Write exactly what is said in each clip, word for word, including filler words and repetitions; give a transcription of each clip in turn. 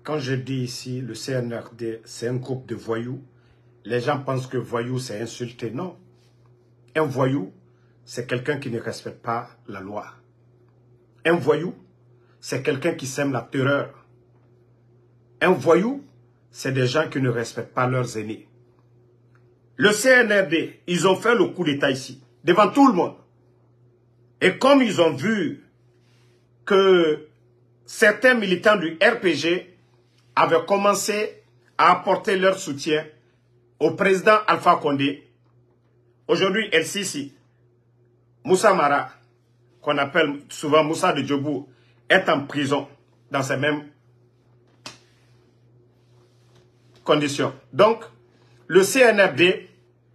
quand je dis ici, le C N R D, c'est un groupe de voyous, les gens pensent que voyou, c'est insulter. Non. Un voyou, c'est quelqu'un qui ne respecte pas la loi. Un voyou, c'est quelqu'un qui sème la terreur. Un voyou, c'est des gens qui ne respectent pas leurs aînés. Le C N R D, ils ont fait le coup d'État ici, devant tout le monde. Et comme ils ont vu que certains militants du R P G avaient commencé à apporter leur soutien au président Alpha Condé, aujourd'hui El Sisi, Moussa Mara, qu'on appelle souvent Moussa de Djobou, est en prison dans ces mêmes conditions. Donc, le C N R D,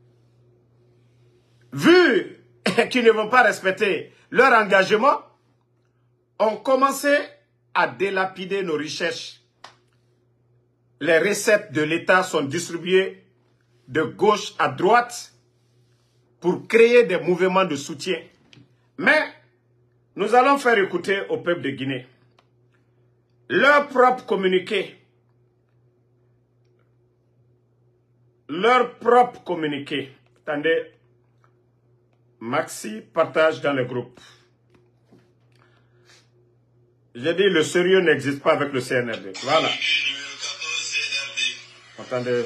vu qu'ils ne vont pas respecter leur engagement, ont commencé à délapider nos richesses. Les recettes de l'État sont distribuées de gauche à droite pour créer des mouvements de soutien. Mais nous allons faire écouter au peuple de Guinée leur propre communiqué. Leur propre communiqué. Attendez. Maxi partage dans le groupe. J'ai dit le sérieux n'existe pas avec le C N R D. Voilà. Attendez.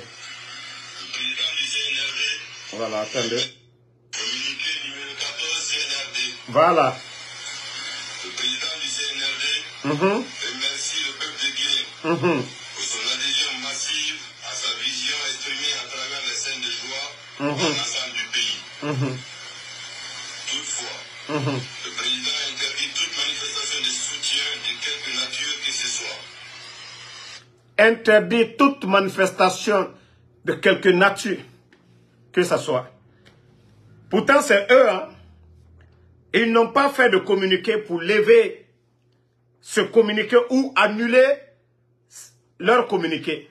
Voilà, attendez. Communiqué numéro quatorze C N R D. Voilà. Le président du C N R D Mm-hmm. remercie le peuple de Guinée Mm-hmm. pour son adhésion massive à sa vision exprimée à travers les scènes de joie Mm-hmm. dans l'ensemble du pays. Mm-hmm. Toutefois, Mm-hmm. le président interdit toute manifestation de soutien de quelque nature que ce soit. Interdit toute manifestation de quelque nature que ce soit. Pourtant, c'est eux, hein. Ils n'ont pas fait de communiqué pour lever ce communiqué ou annuler leur communiqué.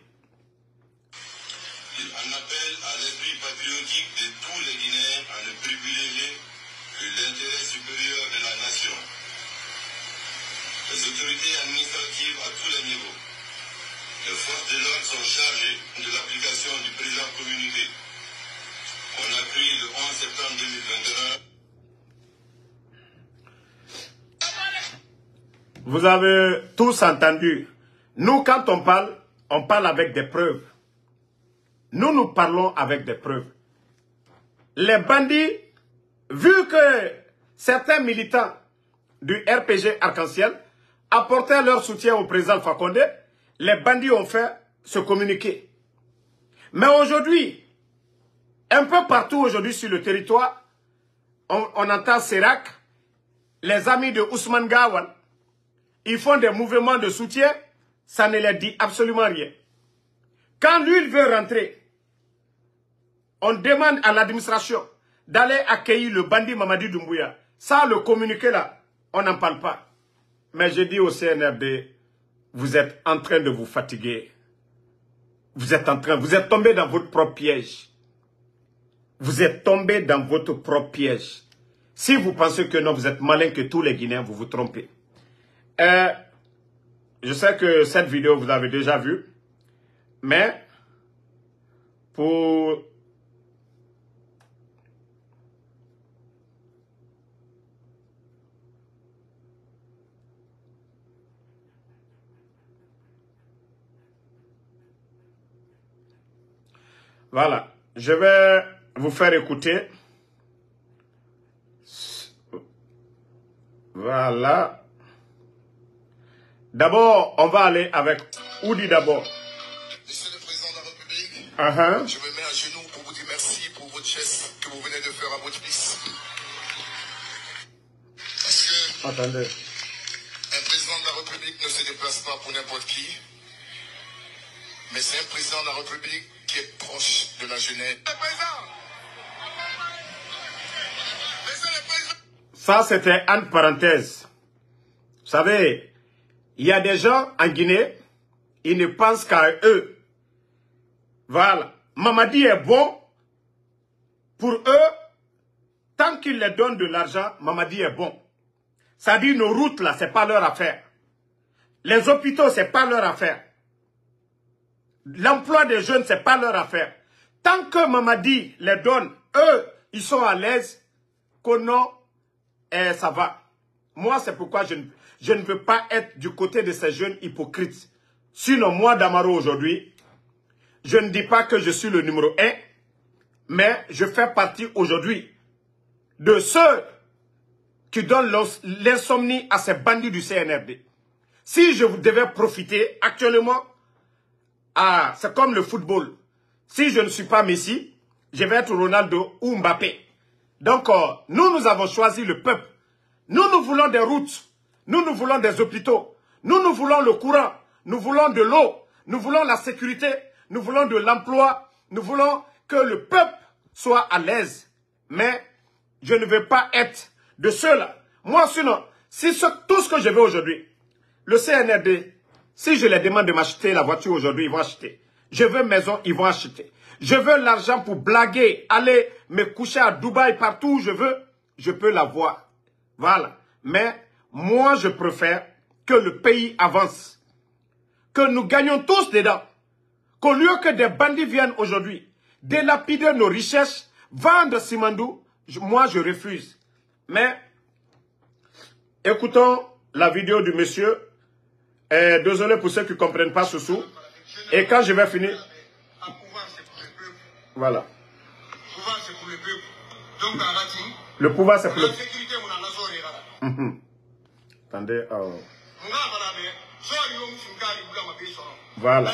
Il en appelle à l'esprit patriotique de tous les Guinéens à ne privilégier que l'intérêt supérieur de la nation. Les autorités administratives à tous les niveaux, les forces de l'ordre sont chargées de l'application du présent communiqué. On a pris le onze septembre deux mille vingt et un. Vous avez tous entendu. Nous, quand on parle, on parle avec des preuves. Nous, nous parlons avec des preuves. Les bandits, vu que certains militants du R P G Arc-en-Ciel apportaient leur soutien au président Alpha Condé, les bandits ont fait ce communiqué. Mais aujourd'hui, un peu partout aujourd'hui sur le territoire, on, on entend Sérac, les amis de Ousmane Gawal, ils font des mouvements de soutien, ça ne leur dit absolument rien. Quand lui, il veut rentrer, on demande à l'administration d'aller accueillir le bandit Mamadi Doumbouya. Ça, le communiqué là, on n'en parle pas. Mais je dis au C N R D, vous êtes en train de vous fatiguer. Vous êtes en train, vous êtes tombé dans votre propre piège. Vous êtes tombé dans votre propre piège. Si vous pensez que non, vous êtes malin que tous les Guinéens, vous vous trompez. Euh, je sais que cette vidéo, vous l'avez déjà vue. Mais, pour... Voilà. Je vais vous faire écouter. Voilà. D'abord, on va aller avec Oudi d'abord. Monsieur le Président de la République, Uh-huh. je me mets à genoux pour vous dire merci pour votre geste que vous venez de faire à votre fils. Parce que Attendez. un président de la République ne se déplace pas pour n'importe qui, mais c'est un président de la République qui est proche de la jeunesse. Le président, Monsieur le Président. Ça, c'était une parenthèse. Vous savez, il y a des gens en Guinée, ils ne pensent qu'à eux. Voilà. Mamadi est bon. Pour eux, tant qu'ils leur donnent de l'argent, Mamadi est bon. Ça dit nos routes là, c'est pas leur affaire. Les hôpitaux, c'est pas leur affaire. L'emploi des jeunes, ce n'est pas leur affaire. Tant que Mamadi les donne, eux, ils sont à l'aise, qu'on eh, ça va. Moi, c'est pourquoi je ne, je ne veux pas être du côté de ces jeunes hypocrites. Sinon, moi, Damaro, aujourd'hui, je ne dis pas que je suis le numéro un, mais je fais partie aujourd'hui de ceux qui donnent l'insomnie à ces bandits du C N R D. Si je devais profiter actuellement, ah, c'est comme le football. Si je ne suis pas Messi, je vais être Ronaldo ou Mbappé. Donc, euh, nous, nous avons choisi le peuple. Nous, nous voulons des routes. Nous, nous voulons des hôpitaux. Nous, nous voulons le courant. Nous voulons de l'eau. Nous voulons la sécurité. Nous voulons de l'emploi. Nous voulons que le peuple soit à l'aise. Mais je ne veux pas être de ceux-là. Moi, sinon, si ce, tout ce que je veux aujourd'hui, le C N R D, si je les demande de m'acheter la voiture aujourd'hui, ils vont acheter. Je veux maison, ils vont acheter. Je veux l'argent pour blaguer, aller me coucher à Dubaï, partout où je veux, je peux l'avoir. Voilà. Mais moi, je préfère que le pays avance. Que nous gagnions tous dedans. Qu'au lieu que des bandits viennent aujourd'hui délapider nos richesses, vendre Simandou, je, moi, je refuse. Mais, écoutons la vidéo du monsieur. Et désolé pour ceux qui ne comprennent pas ce sou. Et quand je vais finir... Voilà. Le pouvoir, c'est pour le peuple. Mmh. Attendez. Oh. Voilà.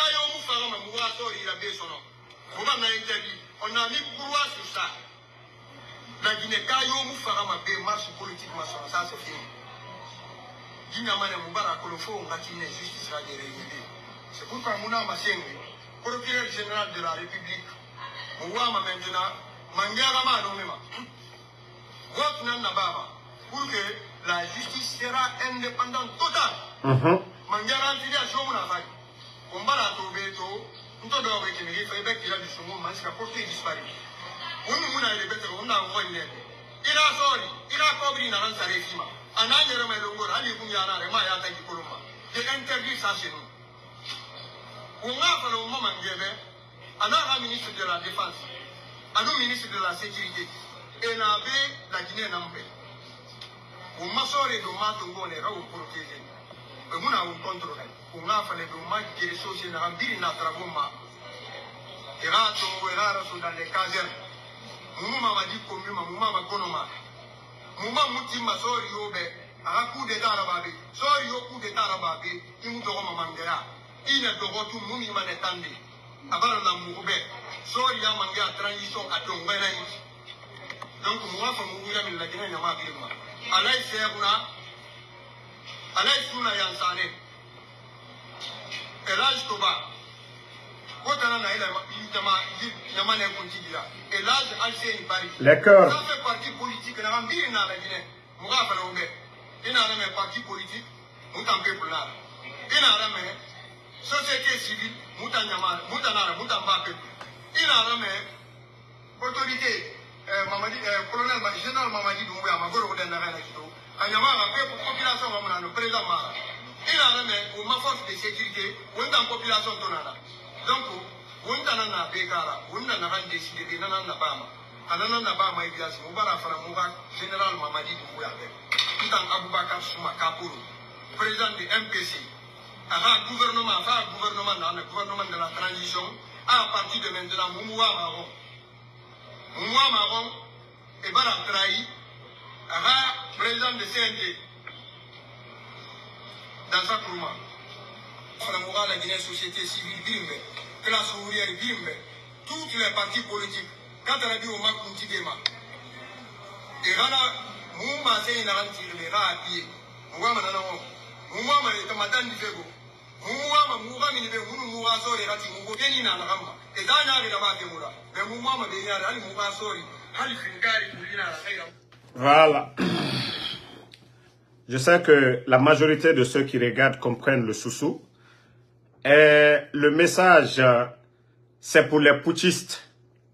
C'est pourquoi Mouna Massengwe, procureur général de la République, Mouama maintenant, Mangarama Nomema, vote Nababa, pour que la justice sera indépendante totale. Mangara Fidia Shomuna Fai, Kombala Tobeto, tout d'or avec les Fébek qui a du Somo, Manska porté disparu. On nous a les bêtes, on a envoyé. Il a sorti, il a couvert une avance à l'Efima. Un an, il y a un longo, allez, vous y en a un maya à Takikoloma. J'ai interdit ça chez nous. On a fait le moment un autre ministre de la Défense, un autre ministre de la Sécurité, et n'avait la Guinée n'ambé. On m'a sorti de Matongo, on est là au protégé. Et on a un contrôle. On a fait le dommage qui est social, on a dit qu'il y a un travail. Et là, on est là dans les casernes. Mouma m'a dit comme lui, Mouma m'a connommé. Mouma m'a dit ma sorti au bé, à un coup d'état à la babé, sorti au coup d'état à la babé, il m'a dit comment mangera. Il est de retour, nous, il m'a étendu. Avant la mourbe, soit il y a mangé à transition à ton bénin. Donc, moi, je me dis que la Guinée n'a pas vu moi. Alaï Seruna, Alaï Souna Yansane, Elage Toba, Kotana Naïla, Yamane Kontidira, Elage Alcéni Paris. D'accord. Ça fait parti politique, il n'a pas vu dans la Guinée. Moura Faloube, il n'a pas parti politique, Moutan Peuple. Il n'a pas société civile, Moutanama, Moutanara, Moutamba Peuple. Il a nommé autorité, Mamadi, colonel, général Mamadi Doumbouya, Magoro de Naranakito, à Yamara, pour population, le président Mara. Il a nommé pour ma force de sécurité, ou une population tonana. Donc, ou une tanana Begara, ou une naran décidé de Nanana Bama. Anana Bama, il y a ce Moubara Faramoura, général Mamadi Doumbouya, tout en Aboubakar Souma Kapuru, président du M P C. Avant le gouvernement, avant le gouvernement, dans le gouvernement de la transition, à partir de maintenant, Moumoua Maron. Moumoua Maron, et Barak Trahi, avant président de C N D, dans sa courma. Falamoura, la Guinée, société civile, Bimbe, classe ouvrière, Bimbe, toutes les partis politiques, quand on a dit au Makounti Dema, et là, Mouma, c'est une aventure, mais là, à pied, Mouma, Manano, Mouma, c'est un matin du Fégo. Voilà. Je sais que la majorité de ceux qui regardent comprennent le sous-sous. Et le message, c'est pour les putschistes.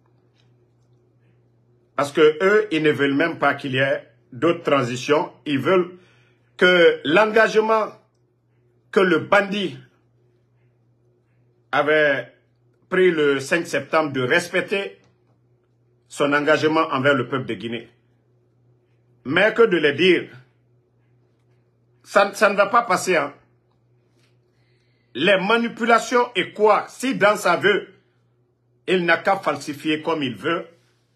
Parce que eux, ils ne veulent même pas qu'il y ait d'autres transitions. Ils veulent que l'engagement que le bandit avait pris le cinq septembre de respecter son engagement envers le peuple de Guinée. Mais que de le dire, ça, ça ne va pas passer. Hein. Les manipulations et quoi? Si dans sa vœu, il n'a qu'à falsifier comme il veut.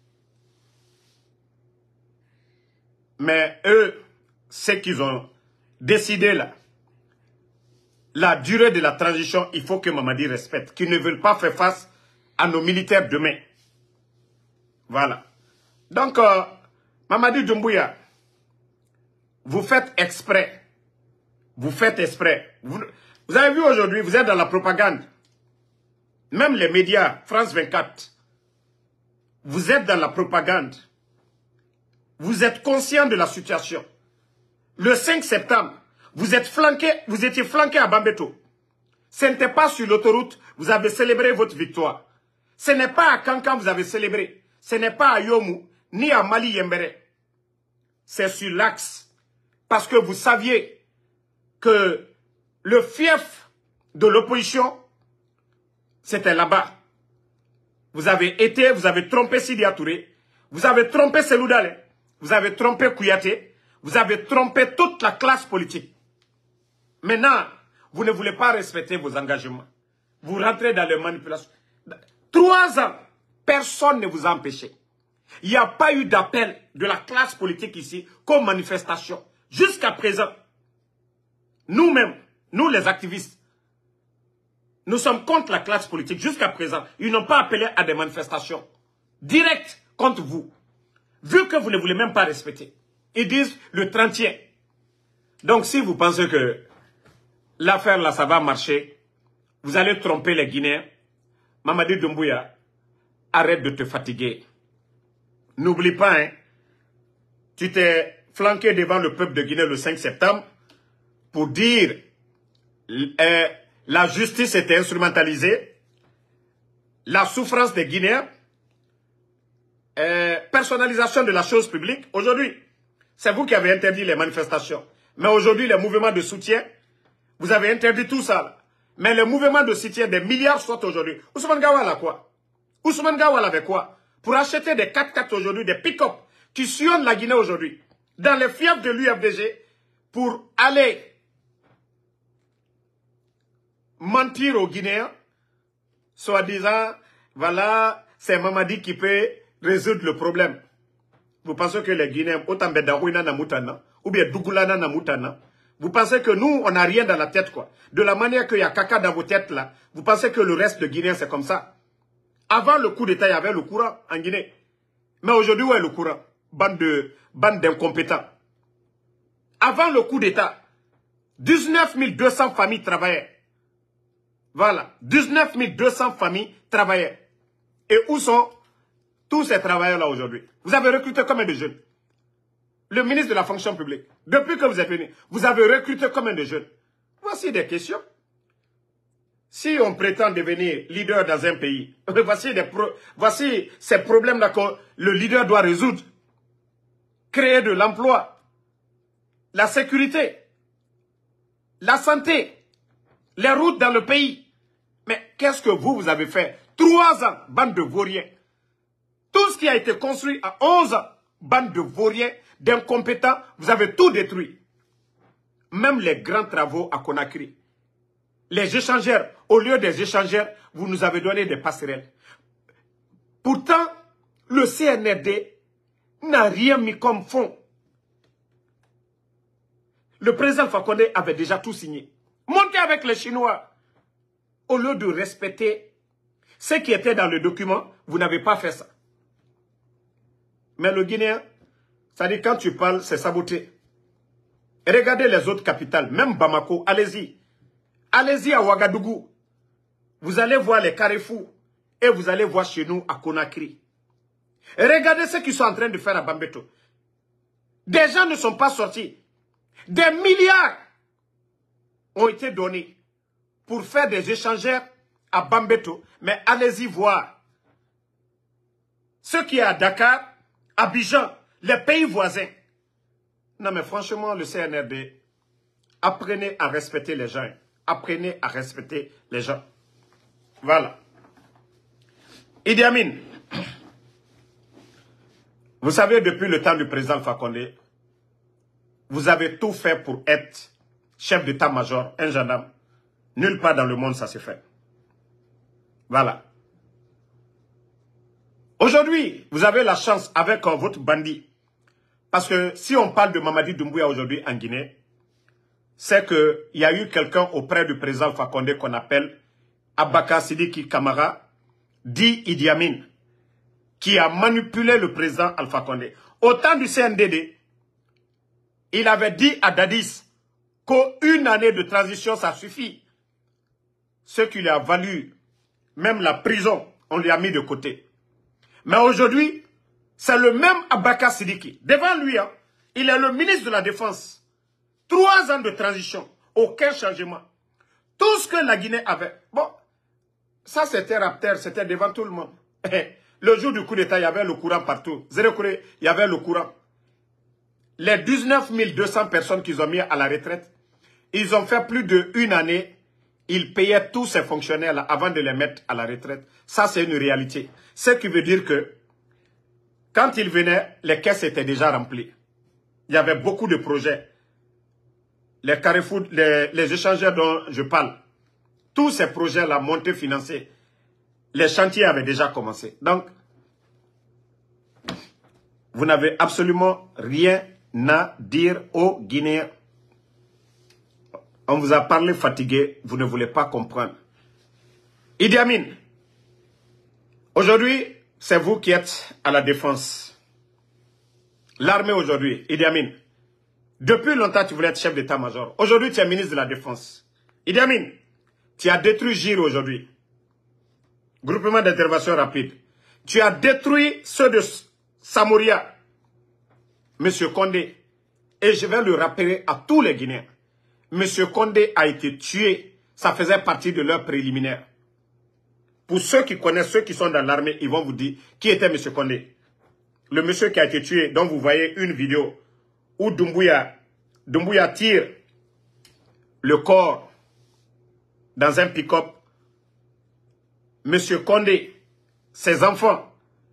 Mais eux, ce qu'ils ont décidé là, la durée de la transition, il faut que Mamadi respecte, qu'ils ne veulent pas faire face à nos militaires demain. Voilà. Donc, euh, Mamadi Doumbouya, vous faites exprès. Vous faites exprès. Vous, vous avez vu aujourd'hui, vous êtes dans la propagande. Même les médias, France vingt-quatre, vous êtes dans la propagande. Vous êtes conscient de la situation. Le cinq septembre, vous êtes flanqué, vous étiez flanqué à Bambeto. Ce n'était pas sur l'autoroute, vous avez célébré votre victoire. Ce n'est pas à Kankan vous avez célébré. Ce n'est pas à Yomu, ni à Mali Yembere. C'est sur l'axe. Parce que vous saviez que le fief de l'opposition, c'était là-bas. Vous avez été, vous avez trompé Sidi Touré, vous avez trompé Selou Dale, vous avez trompé Kouyaté, vous avez trompé toute la classe politique. Maintenant, vous ne voulez pas respecter vos engagements. Vous rentrez dans les manipulations. Trois ans, personne ne vous a empêché. Il n'y a pas eu d'appel de la classe politique ici comme manifestation. Jusqu'à présent, nous-mêmes, nous les activistes, nous sommes contre la classe politique. Jusqu'à présent, ils n'ont pas appelé à des manifestations directes contre vous. Vu que vous ne voulez même pas respecter. Ils disent le trentième. Donc si vous pensez que l'affaire là, ça va marcher, vous allez tromper les Guinéens. Mamadi Doumbouya, arrête de te fatiguer. N'oublie pas, hein, tu t'es flanqué devant le peuple de Guinée le cinq septembre pour dire euh, la justice était instrumentalisée, la souffrance des Guinéens, euh, personnalisation de la chose publique. Aujourd'hui, c'est vous qui avez interdit les manifestations. Mais aujourd'hui, les mouvements de soutien, vous avez interdit tout ça. Là. Mais les mouvements de soutien, des milliards sortent aujourd'hui. Ousmane Gawal a quoi? Ousmane Gawal avait quoi? Pour acheter des quatre quatre aujourd'hui, des pick-up qui sillonnent la Guinée aujourd'hui, dans les fiefs de l'U F D G, pour aller mentir aux Guinéens, soi-disant, voilà, c'est Mamadi qui peut résoudre le problème. Vous pensez que les Guinéens, autant Bedaouina na Moutana, ou bien Dougoulana na Moutana, vous pensez que nous, on n'a rien dans la tête, quoi. De la manière qu'il y a caca dans vos têtes, là, vous pensez que le reste de Guinéens, c'est comme ça. Avant le coup d'État, il y avait le courant en Guinée. Mais aujourd'hui, où est le courant? Bande de, bande d'incompétents. Avant le coup d'État, dix-neuf mille deux cents familles travaillaient. Voilà. dix-neuf mille deux cents familles travaillaient. Et où sont tous ces travailleurs-là aujourd'hui? Vous avez recruté combien de jeunes? Le ministre de la fonction publique, depuis que vous êtes venu, vous avez recruté combien de jeunes? Voici des questions. Si on prétend devenir leader dans un pays, voici, des pro voici ces problèmes-là que le leader doit résoudre. Créer de l'emploi, la sécurité, la santé, les routes dans le pays. Mais qu'est-ce que vous, vous avez fait? Trois ans, bande de vauriens. Tout ce qui a été construit à onze ans, bande de vauriens, d'incompétents, vous avez tout détruit. Même les grands travaux à Conakry. Les échangeurs, au lieu des échangeurs, vous nous avez donné des passerelles. Pourtant, le C N R D n'a rien mis comme fonds. Le président Fakonde avait déjà tout signé. Montez avec les Chinois. Au lieu de respecter ce qui était dans le document, vous n'avez pas fait ça. Mais le Guinéen, ça dit quand tu parles, c'est saboté. Et regardez les autres capitales, même Bamako, allez-y. Allez-y à Ouagadougou. Vous allez voir les carrefours. Et vous allez voir chez nous à Conakry. Et regardez ce qu'ils sont en train de faire à Bambeto. Des gens ne sont pas sortis. Des milliards ont été donnés pour faire des échangeurs à Bambeto. Mais allez-y voir. Ce qui est à Dakar, Abidjan, les pays voisins. Non mais franchement, le C N R D, apprenez à respecter les gens. Apprenez à respecter les gens. Voilà. Idi Amin, vous savez, depuis le temps du président Alpha Condé, vous avez tout fait pour être chef d'état-major, un gendarme. Nulle part dans le monde ça s'est fait. Voilà. Aujourd'hui, vous avez la chance avec euh, votre bandit. Parce que si on parle de Mamadi Doumbouya aujourd'hui en Guinée, c'est qu'il y a eu quelqu'un auprès du président Alpha Condé qu'on appelle Abaka Sidiki Kamara, dit Idi Amin, qui a manipulé le président Alpha Condé. Au temps du C N D D, il avait dit à Dadis qu'une année de transition, ça suffit. Ce qui lui a valu, même la prison, on lui a mis de côté. Mais aujourd'hui, c'est le même Abaka Sidiki. Devant lui, hein, il est le ministre de la Défense. Trois ans de transition, aucun changement. Tout ce que la Guinée avait. Bon, ça c'était Raptor, c'était devant tout le monde. Le jour du coup d'État, il y avait le courant partout. Zéro courant, il y avait le courant. Les dix-neuf mille deux cents personnes qu'ils ont mis à la retraite, ils ont fait plus d'une année. Ils payaient tous ces fonctionnaires là avant de les mettre à la retraite. Ça, c'est une réalité. Ce qui veut dire que quand ils venaient, les caisses étaient déjà remplies. Il y avait beaucoup de projets. Les carrefours, les, les échangeurs dont je parle, tous ces projets-là, montés, financés, les chantiers avaient déjà commencé. Donc, vous n'avez absolument rien à dire aux Guinéens. On vous a parlé fatigué, vous ne voulez pas comprendre. Idi Amin, aujourd'hui, c'est vous qui êtes à la défense. L'armée aujourd'hui, Idi Amin, depuis longtemps tu voulais être chef d'état-major. Aujourd'hui, tu es ministre de la Défense. Idi Amin, tu as détruit G I R aujourd'hui. Groupement d'intervention rapide. Tu as détruit ceux de Samoria, Monsieur Condé. Et je vais le rappeler à tous les Guinéens. Monsieur Condé a été tué. Ça faisait partie de leur préliminaire. Pour ceux qui connaissent, ceux qui sont dans l'armée, ils vont vous dire qui était Monsieur Condé. Le monsieur qui a été tué, dont vous voyez une vidéo où Doumbouya, Doumbouya tire le corps dans un pick-up. Monsieur Condé, ses enfants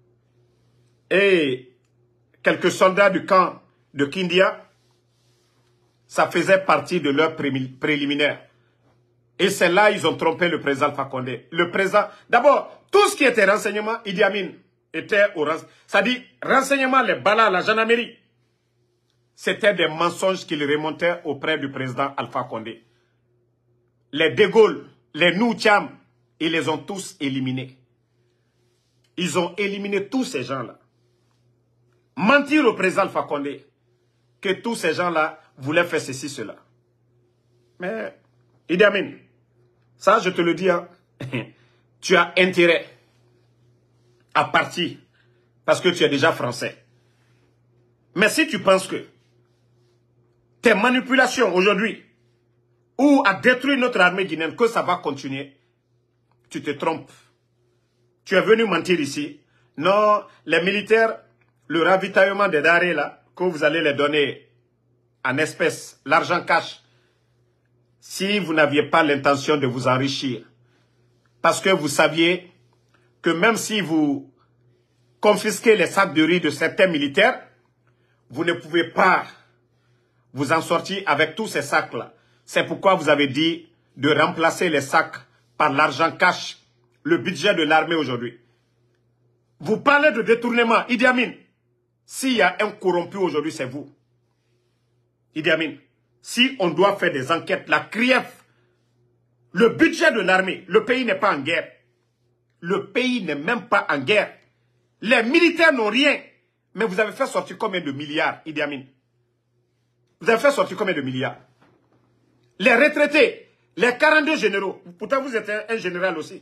et quelques soldats du camp de Kindia, ça faisait partie de leur préliminaire. Et c'est là ils ont trompé le président Alpha Condé. Le président, d'abord, tout ce qui était renseignement, Idi Amin était au renseignement. C'est-à-dire, renseignement, les balles, la gendarmerie. C'était des mensonges qu'il remontait auprès du président Alpha Condé. Les De Gaulle, les Noucham, ils les ont tous éliminés. Ils ont éliminé tous ces gens-là. Mentir au président Alpha Condé que tous ces gens-là voulaient faire ceci, cela. Mais, Idi Amin, ça je te le dis, hein, tu as intérêt à partir parce que tu es déjà français. Mais si tu penses que tes manipulations aujourd'hui ou à détruire notre armée guinéenne, que ça va continuer, tu te trompes. Tu es venu mentir ici. Non, les militaires, le ravitaillement des denrées là, que vous allez les donner en espèces, l'argent cash, si vous n'aviez pas l'intention de vous enrichir, parce que vous saviez que même si vous confisquez les sacs de riz de certains militaires, vous ne pouvez pas vous en sortir avec tous ces sacs-là. C'est pourquoi vous avez dit de remplacer les sacs par l'argent cash, le budget de l'armée aujourd'hui. Vous parlez de détournement. Idi Amin, s'il y a un corrompu aujourd'hui, c'est vous. Idi Amin, si on doit faire des enquêtes, la C R I E F, le budget de l'armée, le pays n'est pas en guerre. Le pays n'est même pas en guerre. Les militaires n'ont rien. Mais vous avez fait sortir combien de milliards, Idi Amin? Vous avez fait sortir combien de milliards? Les retraités, les quarante-deux généraux, pourtant vous êtes un, un général aussi.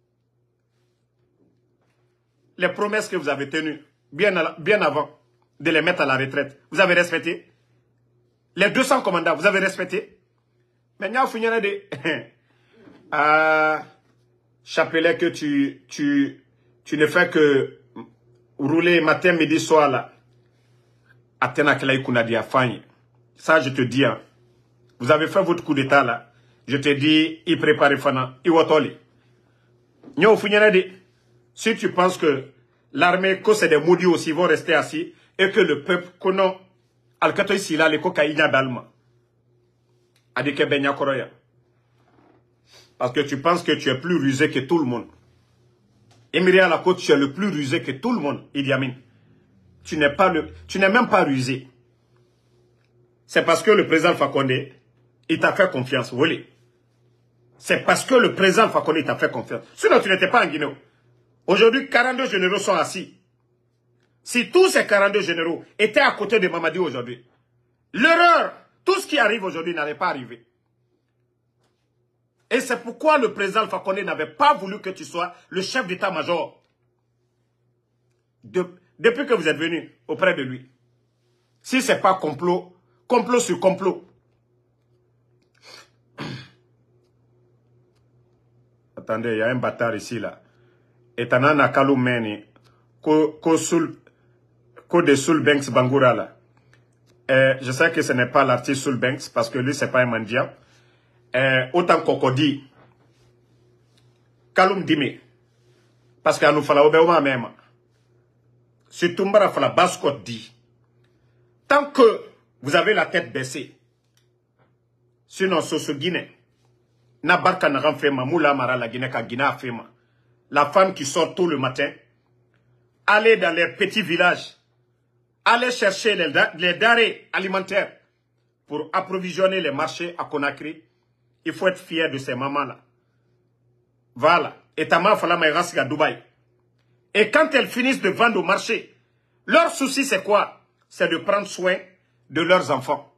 Les promesses que vous avez tenues, bien, bien avant de les mettre à la retraite, vous avez respecté. Les deux cents commandants, vous avez respecté. Mais il y a un de ah, chapelet que tu, tu, tu ne fais que rouler matin, midi, soir là. Ça, je te dis, hein. Vous avez fait votre coup d'état là. Je te dis, il prépare Fana, il watoli. Si tu penses que l'armée, que c'est des maudits aussi, vont rester assis, et que le peuple, que non, Al-Kato ici, là, les cocaïna d'Alma. Adike Benya Koroya. Parce que tu penses que tu es plus rusé que tout le monde. Émirie à la côte, tu es le plus rusé que tout le monde, Idi Amin. Tu n'es pas le, tu n'es même pas rusé. C'est parce que le président Alpha Condé, il t'a fait confiance, vous voyez. C'est parce que le président Alpha Condé t'a fait confiance. Sinon, tu n'étais pas en Guinée. Aujourd'hui, quarante-deux généraux sont assis. Si tous ces quarante-deux généraux étaient à côté de Mamadi aujourd'hui, l'erreur, tout ce qui arrive aujourd'hui n'allait pas arriver. Et c'est pourquoi le président Alpha Condé n'avait pas voulu que tu sois le chef d'état-major. De, depuis que vous êtes venu auprès de lui. Si ce n'est pas complot, complot sur complot. Attendez, il y a un bâtard ici, là. Et t'en as un Kalou Meni, ko de Soul Banks Bangoura, là. Euh, je sais que ce n'est pas l'artiste Soul Banks, parce que lui, ce n'est pas un mendiant. Euh, autant qu'on dit, Kaloum Dime, parce qu'il nous fallait obéir même. Si Toumbara fala Bascot dit, tant que vous avez la tête baissée, sinon, ce Guinée, na barka na renfema, moula mara la Guinée ka Guinée a fema. La femme qui sort tôt le matin, aller dans les petits villages, aller chercher les, les denrées alimentaires pour approvisionner les marchés à Conakry. Il faut être fier de ces mamans-là. Voilà. Et ta maman fala à Dubaï. Et quand elles finissent de vendre au marché, leur souci c'est quoi? C'est de prendre soin de leurs enfants.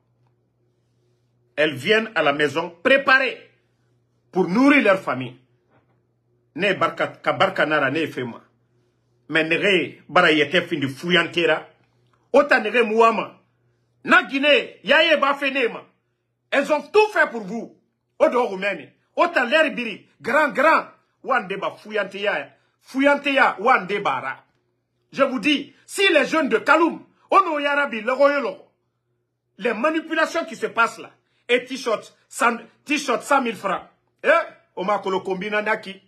Elles viennent à la maison préparées pour nourrir leur famille. Ne barka ka barka nara ne fema. Mais nere bara yete fin de fouillantera. Ota nere muama. Na Guinée, yaye ba fenema. Elles ont tout fait pour vous. Odo Roumeni. Ota l'air biri. Grand, grand. Wande ba fouillanteya. Fouillanteya wande bara. Je vous dis, si les jeunes de Kaloum, ono yarabi, le royolo, les manipulations qui se passent là, et t-shirt, t-shirt cent mille francs. Eh? Omakolo kombina naki.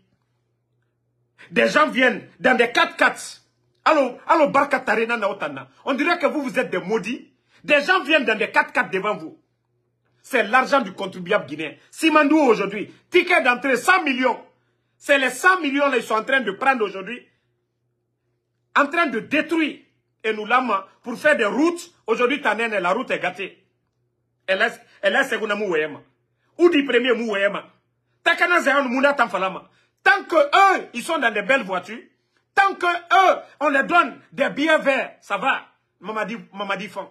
Des gens viennent dans des quatre-quatre. Allô, allô, Barkatarena na otana. On dirait que vous, vous êtes des maudits. Des gens viennent dans des quatre-quatre devant vous. C'est l'argent du contribuable guinéen. Simandou aujourd'hui, ticket d'entrée cent millions. C'est les cent millions là, ils sont en train de prendre aujourd'hui. En train de détruire. Et nous l'avons pour faire des routes. Aujourd'hui, Tanen, la route est gâtée. Elle est, elle est seconde mouéma. Ou du premier mouéma. Takana Zéhan Mouna Tamfalama. Tant que eux, ils sont dans des belles voitures, tant que eux, on les donne des billets verts, ça va. Mamadi, Mamadi Fon.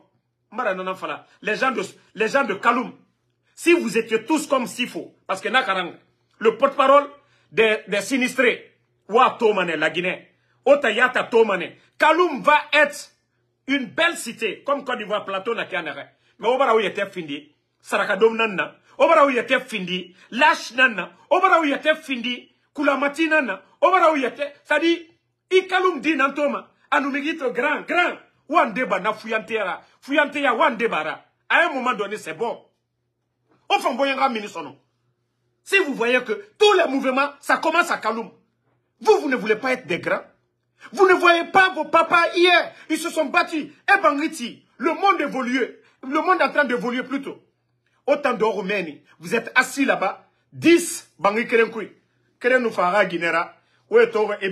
Les gens de, les gens de Kaloum, si vous étiez tous comme Sifo, parce que Nakarang, le porte-parole des, des sinistrés, Wa Tomane, la Guinée, Otayata Tomane, Kaloum va être une belle cité, comme Côte d'Ivoire, Plateau, Nakianere. Mais Obara où il était fini, Sarakadom Nana, Obara où il était fini, Lash Nana, Obara où il était fini, Koulamati Nana, Obara où il était, ça dit, Ikaloum dit Nantoma, Anoumigito grand, grand, Wandeba na Fouyantéra, Fouyantéra Wandebara. À un moment donné, c'est bon. Enfin, Boyanga Minisono. Si vous voyez que tous les mouvements, ça commence à Kaloum. Vous, vous ne voulez pas être des grands. Vous ne voyez pas vos papas hier. Ils se sont battus. Et Bangriti, le monde évolue. Le monde est en train d'évoluer plutôt. Autant de Roumanie, vous êtes assis là-bas. dix Bangri Kerenkui. Kerenou Fara Guinera. On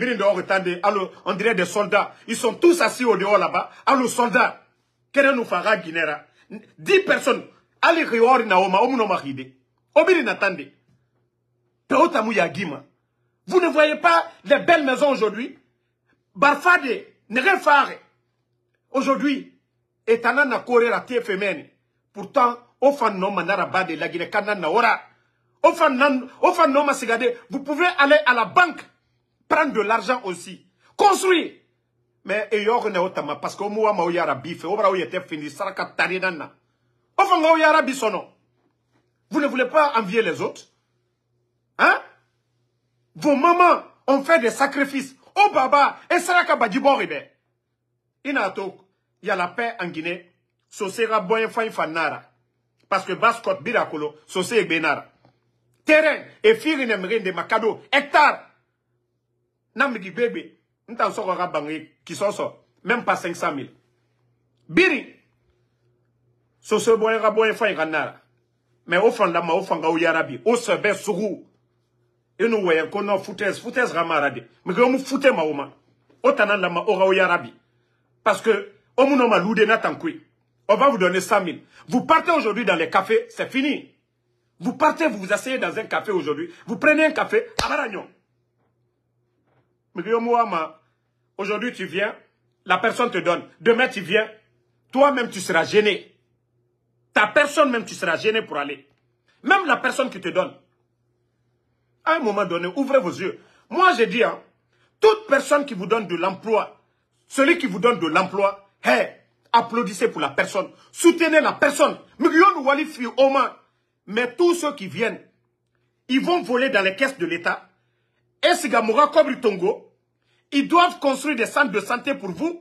dirait des soldats. Ils sont tous assis au dehors là-bas. Allo soldats. Kerenou Fara Guinera. dix personnes. Ali Riori Naoma. Omunomahide. Obiri Natande. Peotamu Yagima. Vous ne voyez pas les belles maisons aujourd'hui? Barfade, Nerefare. Aujourd'hui, Etana na kore la T F M. Pourtant, Ofan no manara bade la Guinée Kanana ora. Ofan no masigade. Vous pouvez aller à la banque, prendre de l'argent aussi. Construire. Mais eyor ne otama parce que omuwa ma oyara bife. Obra oyete fini saraka tarinana. Ofan ga oyara bisono. Vous ne voulez pas envier les autres? Hein? Vos mamans ont fait des sacrifices. Oh baba, et saraka badjiboribe. Inato, il y a la paix en Guinée. Sosera boyen fain fanara. Parce que Baskot Birakolo, Sosé Benara. Terrain et firine mrinde makado, hectare. Namigi bébé. N'tan sokora bangi qui sont so. Même pas cinq cent mille. Biri. So se boye raboye fa iranara. Mais au fond là, ma au fond ga yarabi. Au sebe sourou. Et nous voyons qu'on a foutaise, foutaise ramarade. Mais que nous foutez ma oma. Autant la ma ora yarabi. Parce que, au mon ma loudé na tankoui. On va vous donner cent mille. Vous partez aujourd'hui dans les cafés, c'est fini. Vous partez, vous vous asseyez dans un café aujourd'hui. Vous prenez un café à Maragnon. Mais que moi, aujourd'hui tu viens, la personne te donne. Demain tu viens, toi-même tu seras gêné. Ta personne même tu seras gêné pour aller. Même la personne qui te donne. À un moment donné, ouvrez vos yeux. Moi j'ai dit, hein, toute personne qui vous donne de l'emploi, celui qui vous donne de l'emploi, hey, applaudissez pour la personne. Soutenez la personne. Mais tous ceux qui viennent, ils vont voler dans les caisses de l'État. Et si Gamora Kobri Tongo, ils doivent construire des centres de santé pour vous.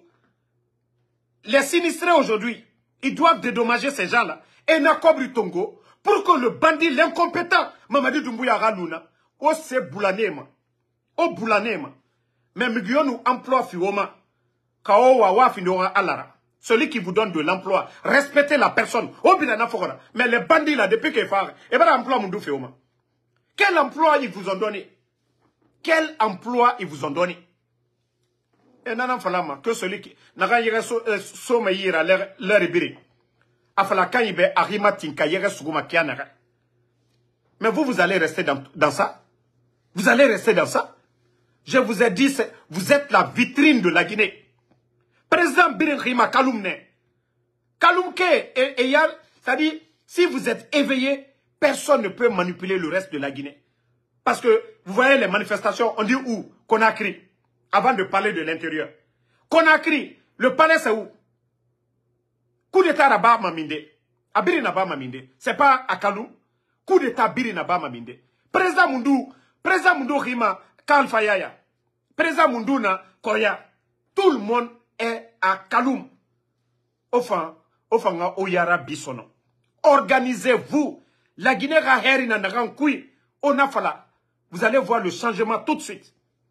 Les sinistrés aujourd'hui, ils doivent dédommager ces gens-là. Et na Kobri Tongo, pour que le bandit, l'incompétent, Mamadi Doumbouya Ralouna, oh c'est boulanema. Oh boulanema. Mais Miguel nous emploie Fioma. Kao Wawa Finora Alara. Celui qui vous donne de l'emploi, respectez la personne. Mais les bandits là, depuis qu'ils font, et bien l'emploi Moundou Fioma. Quel emploi ils vous ont donné? Quel emploi ils vous ont donné? Et non, falama que celui qui n'a pas yéré so me yéra leur leur ibiri. Afala quand il be arima tinka yéré suguma kianara. Mais vous vous allez rester dans dans ça? Vous allez rester dans ça? Je vous ai dit, vous êtes la vitrine de la Guinée. Président Birin Rima Kaloumne. Kaloumke et Eyal, c'est-à-dire, si vous êtes éveillé, personne ne peut manipuler le reste de la Guinée. Parce que, vous voyez les manifestations, on dit où? Conakry. Avant de parler de l'intérieur. Conakry, le palais c'est où? Coup d'état Rabat Maminde. À Birin Naba Maminde. C'est pas à Kaloum. Coup d'état Birin Naba Maminde. Président Moundou, Président Moundou Rima Kalfayaya. Président Moundou na Koya. Tout le monde est à Kaloum. Enfin, enfin, Oyara Bissono. Organisez-vous. La Guinée Raherina Narankoui. Onafala. Vous allez voir le changement tout de suite.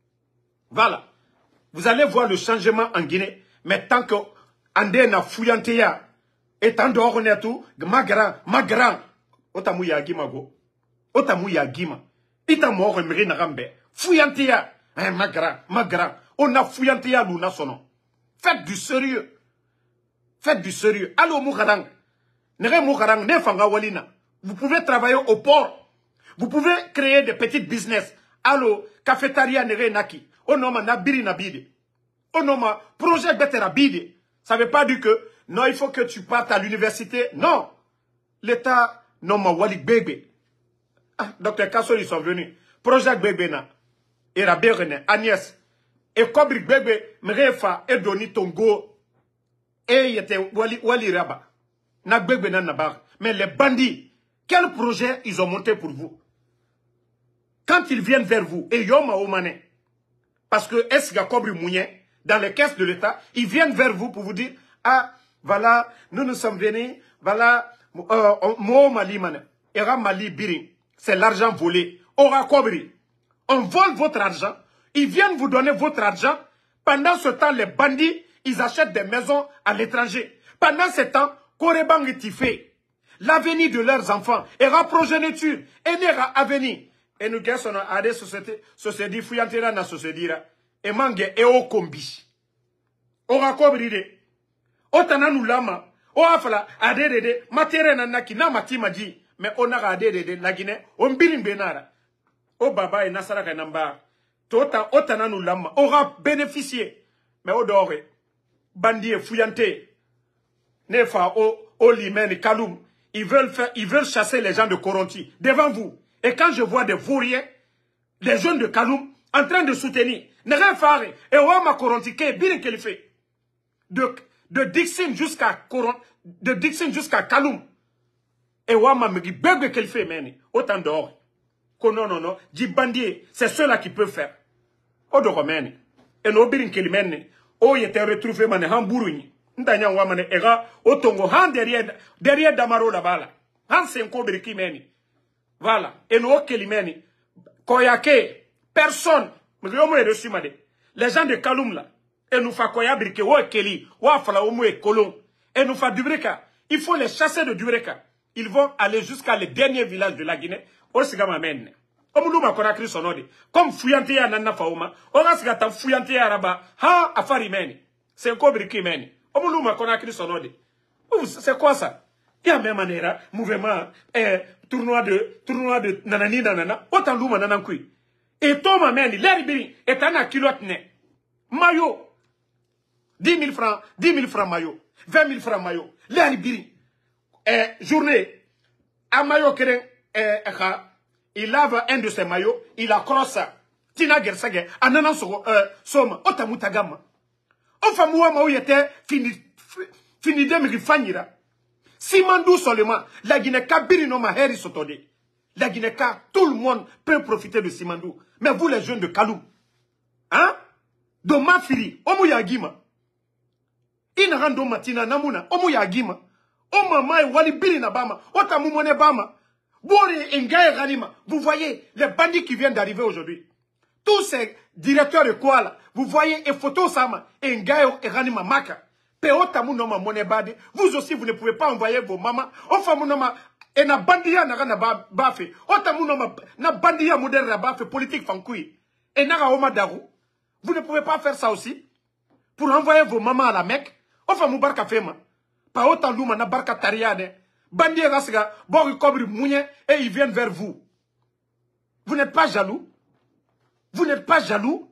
Voilà. Vous allez voir le changement en Guinée. Mais tant que Andé na fouillantéa, et tant dehors on est tout, ma grand, ma grand, Otamouya Gimago, Otamouya Gima, Itamor Mri Narambe, fouillantéa, hein, ma grand, ma grand, on a fouillantéa l'una sonon. Faites du sérieux. Faites du sérieux. Allô Moukarang, Nere Moukarang, ne fanga walina. Vous pouvez travailler au port. Vous pouvez créer des petits business. Allô, cafétéria Nere Naki. Onoma Nabiri Nabide. Onoma, projet Betera Bide. Ça ne veut pas dire que, non, il faut que tu partes à l'université. Non. L'État, non, ma Walik Bébé. Ah, docteur Kassol, ils sont venus. Projet Bébé na. Et Rabérene, Agnès. Et Kobrik Bébé, Mrefa, et Doni Tongo. Et il était Wali, Wali Raba. Na Bébé na Nabar. Mais les bandits, quel projet ils ont monté pour vous? Quand ils viennent vers vous, et Yoma Omane, parce que Esga Kobri Mounien, dans les caisses de l'État, ils viennent vers vous pour vous dire, ah, voilà, nous nous sommes venus, voilà, Mo Mali Mane, Era Mali Biri, c'est l'argent volé. Ora Kobri, on vole votre argent, ils viennent vous donner votre argent, pendant ce temps, les bandits, ils achètent des maisons à l'étranger. Pendant ce temps, Korebang est fait. L'avenir de leurs enfants, Era progéniture, et Nera avenir. Et nous guessons à des sociétés, sociétés fouillantera dans la société, et mange et au combi. Ora Kobri, Otana nous lama, o afala, adede, matériel nanaki, na matima dit, mais on a adede, la Guinée, on bilim benara. O baba et Nasara Kanamba, tota, otana nous lama, aura bénéficié, mais au dehors, bandit et fouillanté, nefa, o, o limen et kaloum, ils veulent faire, ils veulent chasser les gens de Koronti, devant vous. Et quand je vois des vauriens, des jeunes de Kaloum, en train de soutenir, ne rien faire, et Ouama Koronti, qu'est bien qu'elle fait. De, de Dixon jusqu'à Koron, de Dixon jusqu'à Kaloum. Et Ouama me dit, bébé qu'elle fait, mais autant dehors. Que non, non, non, dit bandier, c'est ceux-là qui peuvent faire. Au de Romaine. Et nos birin qu'elle mène, oh, il était retrouvé, mané, Hambourou. N'tanya Ouama, era, au Tongo, han derrière, derrière Damaro là-bas, là. Han c'est un qui mène. Voilà. Et nous, Kelimeni, Koyake, personne, Les gens de Kaloum là, et nous fa koya brike, ou Keli, ou Afala Omu et Kolon, et nous fa Dubreka. Il faut les chasser de Dubreka. Ils vont aller jusqu'à le dernier village de la Guinée. Osigama men. Omuluma Konakri sonode. Comme Fuyante ya Nana Faoma, Orasigata Fuyante ya Raba, ha Afari meni. C'est un cobriki meni. Omuluma Konakri sonode. C'est quoi ça? Il y a même manière, mouvement, eh, tournoi de, tournoi de nanani nanana, autant luma nanankui. Et Thomas meni, l'herbiri, est un kilote ne. Maillot. dix mille francs, dix mille francs maillot. vingt mille francs maillot. L'herbiri. Eh, journée. Un maillot keren, eh, il lave un de ses maillots, il accroche ça. Tina Gersage, anana so, euh, soma, otamutagama. Enfin, moi, moi, il était fini, fini de me fanyira. Simandou seulement, la Guinée-Ka birinoma heri sotode. La Guinée-Ka, tout le monde peut profiter de Simandou. Mais vous, les jeunes de Kaloum, hein? De Mafiri, omu yagima. Inarando matina namuna, omu yagima. O mama e wali birina bama, otamu mone bama. Vous voyez les bandits qui viennent d'arriver aujourd'hui. Tous ces directeurs de quoi là, vous voyez et photos sama et Ngayo et Ranima Maka. Vous aussi vous ne pouvez pas envoyer vos mamans. Enfin mon nom et na bandia na rana bafe. Otamu noma na bandia moderne bafe politique fankoui. Et na oma daru. Vous ne pouvez pas faire ça aussi pour envoyer vos mamans à la Mecque. Enfin moubarka fema. Pa otan luma na barka tariane. Bandier Rasga, Bori Kobri Mounye, et ils viennent vers vous. Vous n'êtes pas jaloux? Vous n'êtes pas jaloux?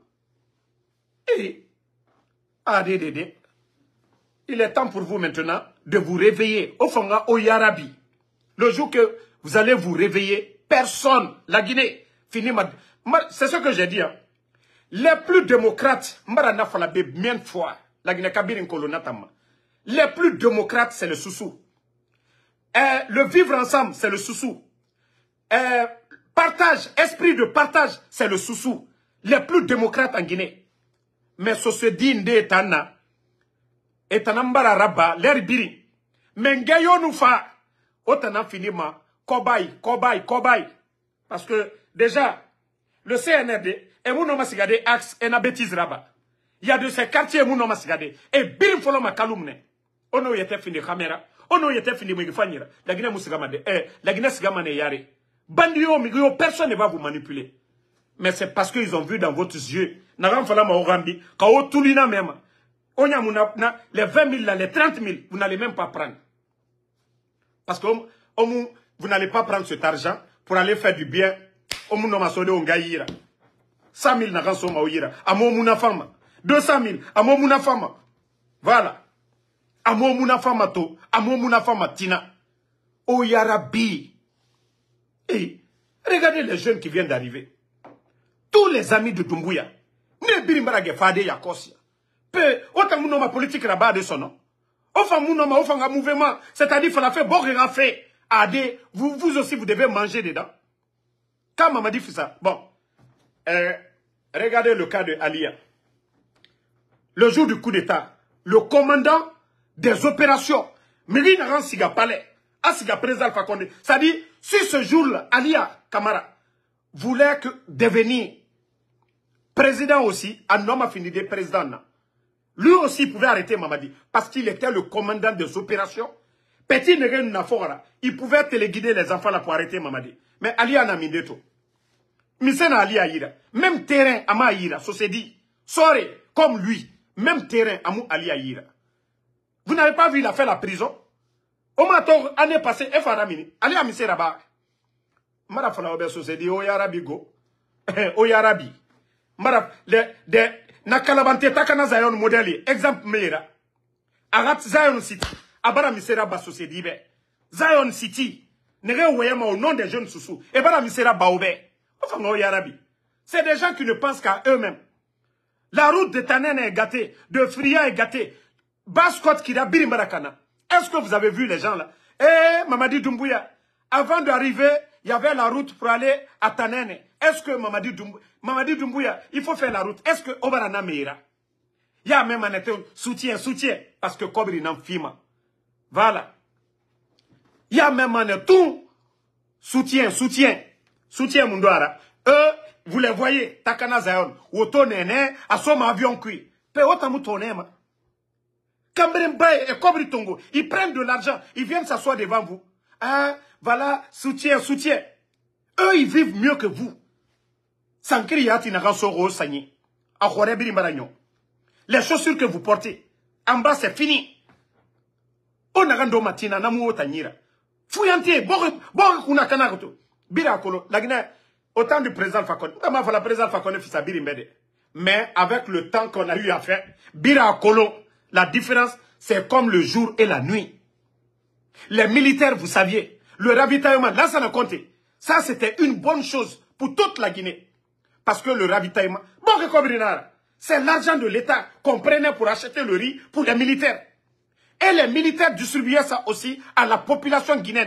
Et, ah, dé, dé, dé. Il est temps pour vous maintenant de vous réveiller. Au fond, au Yarabi. Le jour que vous allez vous réveiller, personne, la Guinée, fini ma... C'est ce que j'ai dit. Hein. Les plus démocrates, Marana Falabé, bien fois, la Guinée-Kabir Kolonatama. Les plus démocrates, c'est le Soussou. Euh, le vivre ensemble, c'est le Soussou. Euh, partage, esprit de partage, c'est le Soussou. Les plus démocrates en Guinée. Mais ce se dit Ndetana, Etanambara Rabba, l'Herbiri. Mais Ngayo nous fa, Otana finima, Kobaï, Kobaï, Kobaï. Parce que déjà, le C N R D, et mon nom a sigade axe, et na bêtise Rabba. Il y a de ces quartiers, mon nom a sigade. Et Birim Foloma Kaloumne. On a été fini caméra. On a été fini Mugifanyira. La Guinée Moussagamade. Eh, la Guinée Sigamane Yare. Bandio, Migio, personne ne va vous manipuler. Mais c'est parce qu'ils ont vu dans votre yeux. Naram Falama Orambi. Kao Tulina même. On a mouna, les vingt mille là, les trente mille, vous n'allez même pas prendre. Parce que vous n'allez pas prendre cet argent pour aller faire du bien. Omu no masode ongaïra. cent mille n'a soma oira. Amo mouna fama. deux cent mille. Amo mouna fama. Voilà. Amo mouna fama to. Amo mouna fama tina. O Yarabi. Et regardez les jeunes qui viennent d'arriver. Tous les amis de Doumbouya. Ne birimbarage fade yakosia. Peu, autant mon nom politique là-bas de son nom. Enfin, mon nom, enfin, un mouvement. C'est-à-dire, il faut la faire, bon, il a fait. Adé, vous, vous aussi, vous devez manger dedans. Quand maman dit ça, bon. Euh, regardez le cas de Alia. Le jour du coup d'État, le commandant des opérations, Miri Naran Siga Palais, Asiga Président Alpha Condé, ça dit, si ce jour-là, Alia Kamara voulait que devenir président aussi, un homme a fini de président. Lui aussi pouvait arrêter Mamadi, parce qu'il était le commandant des opérations. Petit Negen Nafora, il pouvait téléguider les enfants là pour arrêter Mamadi. Mais Alia n'a mis de tout. Misena Ali Aïra, même terrain Ama Aïra, ça se dit, sorry, comme lui, même terrain Amou Ali Aïra. Vous n'avez pas vu, il a fait la prison. Au matin, année passée, F Aramini, Ali Amise Rabat. Marafala Ober, ça se dit, O Yarabi go, O Yarabi. Maraf, de, na kalabante takana Zion modèle, exemple meira. Arat Zion City, Abara Misera Ba, ça se dit, Zion City, nere ouéma au nom des jeunes sous-sous, et Bara Misera Baoube. C'est des gens qui ne pensent qu'à eux-mêmes. La route de Tanen est gâtée, de Fria est gâtée. Baskot Kida Birimbarakana. Est-ce que vous avez vu les gens là? Eh, Mamadi Doumbouya, avant d'arriver, il y avait la route pour aller à Tanen. Est-ce que Mamadi Doumbouya, Mamadi Doumbouya, il faut faire la route. Est-ce que Obarana Meira? Il y a même un soutien, soutien, parce que Kobri n'en fima. Voilà. Il y a même un tout soutien, soutien. Soutien Mundouara. Eux, vous les voyez, Takana Zayon, Oto Nene, Asoma Avion Kui, Pe Otamu Tonema. Cambren Baye et Kobri Tongo, ils prennent de l'argent, ils viennent s'asseoir devant vous. Ah, voilà, soutien, soutien. Eux, ils vivent mieux que vous. Sankiri Yati Nagansoro Sani, Akhore Birimbaragnon. Les chaussures que vous portez, en bas, c'est fini. On a rando matina, namu otanyira. Fouyanté, bon, bon, kuna kanakoto. Bira kolo, la Guinée, autant du président Fakone. Comment va la président Fakone fils à Birimbede? Mais avec le temps qu'on a eu à faire, Bira Kolo, la différence, c'est comme le jour et la nuit. Les militaires, vous saviez, le ravitaillement, là, ça n'a compté. Ça, c'était une bonne chose pour toute la Guinée. Parce que le ravitaillement, bon, c'est l'argent de l'État qu'on prenait pour acheter le riz pour les militaires. Et les militaires distribuaient ça aussi à la population guinéenne.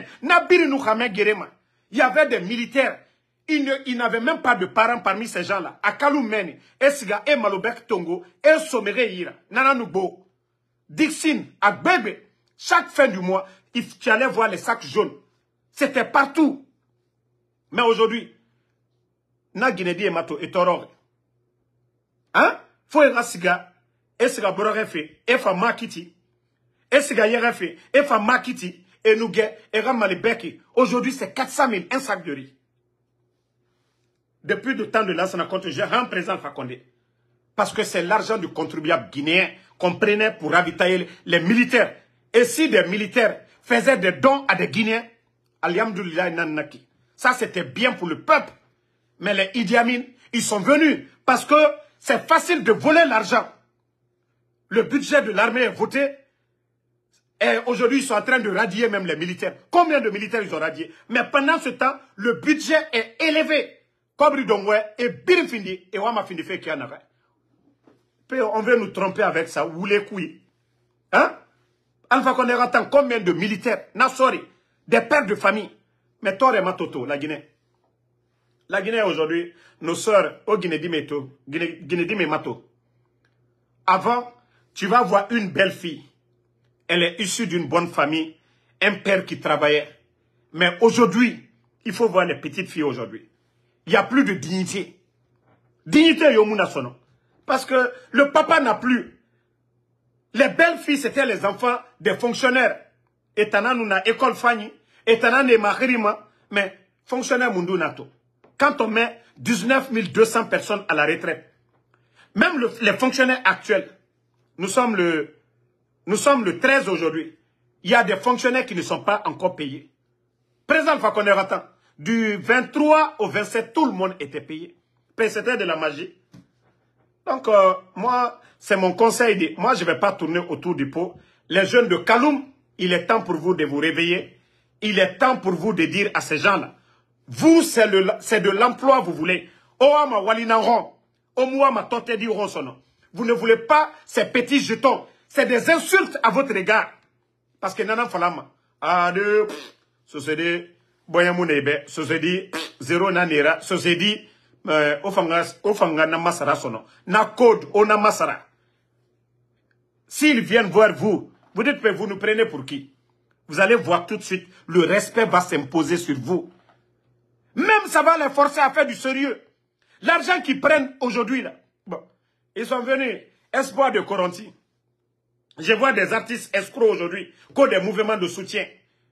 Il y avait des militaires. Ils n'avaient même pas de parents parmi ces gens-là. À Kaloumeni, Esiga, et Malobek Tongo, et Somere Ira, Nananoubo, Dixin, à Bébé. Chaque fin du mois, tu allais voir les sacs jaunes. C'était partout. Mais aujourd'hui, na Guinée et Mato et Torore. Hein? Faut y rasiga, et siga bororefe, et fa makiti, et siga yerefe, et fa makiti, et nouge, et ramalibeki. Aujourd'hui, c'est quatre cent mille, un sac de riz. Depuis le temps de l'ancien compte, j'ai un président Fakonde. Parce que c'est l'argent du contribuable guinéen qu'on prenait pour ravitailler les militaires. Et si des militaires faisaient des dons à des Guinéens, Alhamdoulilah Nanaki. Ça, c'était bien pour le peuple. Mais les Idi Amin, ils sont venus parce que c'est facile de voler l'argent. Le budget de l'armée est voté. Et aujourd'hui, ils sont en train de radier même les militaires. Combien de militaires ils ont radié? Mais pendant ce temps, le budget est élevé. Kobri Dongwe et Birifindi et Wama Findi fait qu'il y en avait. On veut nous tromper avec ça. Ou les couilles. Hein? Alpha Condé attend combien de militaires? Nassori. Des pères de famille. Mais Tore Matoto, la Guinée. La Guinée aujourd'hui, nos sœurs au Guinée-Dimeto, Guinée-Dimeto. Avant, tu vas voir une belle fille. Elle est issue d'une bonne famille, un père qui travaillait. Mais aujourd'hui, il faut voir les petites filles aujourd'hui. Il n'y a plus de dignité. Dignité Yomuna Sono. Parce que le papa n'a plus. Les belles filles, c'était les enfants des fonctionnaires. Et Tananouna, école Fanny, et Tanane Mahirima, mais fonctionnaire Mundu Nato. Quand on met dix-neuf mille deux cents personnes à la retraite, même le, les fonctionnaires actuels, nous sommes le, nous sommes le treize aujourd'hui, il y a des fonctionnaires qui ne sont pas encore payés. Président Fakonde Ratan, du vingt-trois au vingt-sept, tout le monde était payé. C'était de la magie. Donc, euh, moi, c'est mon conseil. De, moi, je ne vais pas tourner autour du pot. Les jeunes de Kaloum, il est temps pour vous de vous réveiller. Il est temps pour vous de dire à ces gens-là, vous, c'est de l'emploi, vous voulez. Oama walinaron, omuama totedi ronsono. Vous ne voulez pas ces petits jetons. C'est des insultes à votre égard. Parce que nana falama. Ah, de, ce se dit, boyamunebe, ce se dit, zéro nanera, ce se dit, ofanga na masara sono. Na code, ona masara. S'ils viennent voir vous, vous dites, mais vous nous prenez pour qui? Vous allez voir tout de suite, le respect va s'imposer sur vous. Même ça va les forcer à faire du sérieux. L'argent qu'ils prennent aujourd'hui, là, bon, ils sont venus, espoir de Coronti. Je vois des artistes escrocs aujourd'hui, qui ont des mouvements de soutien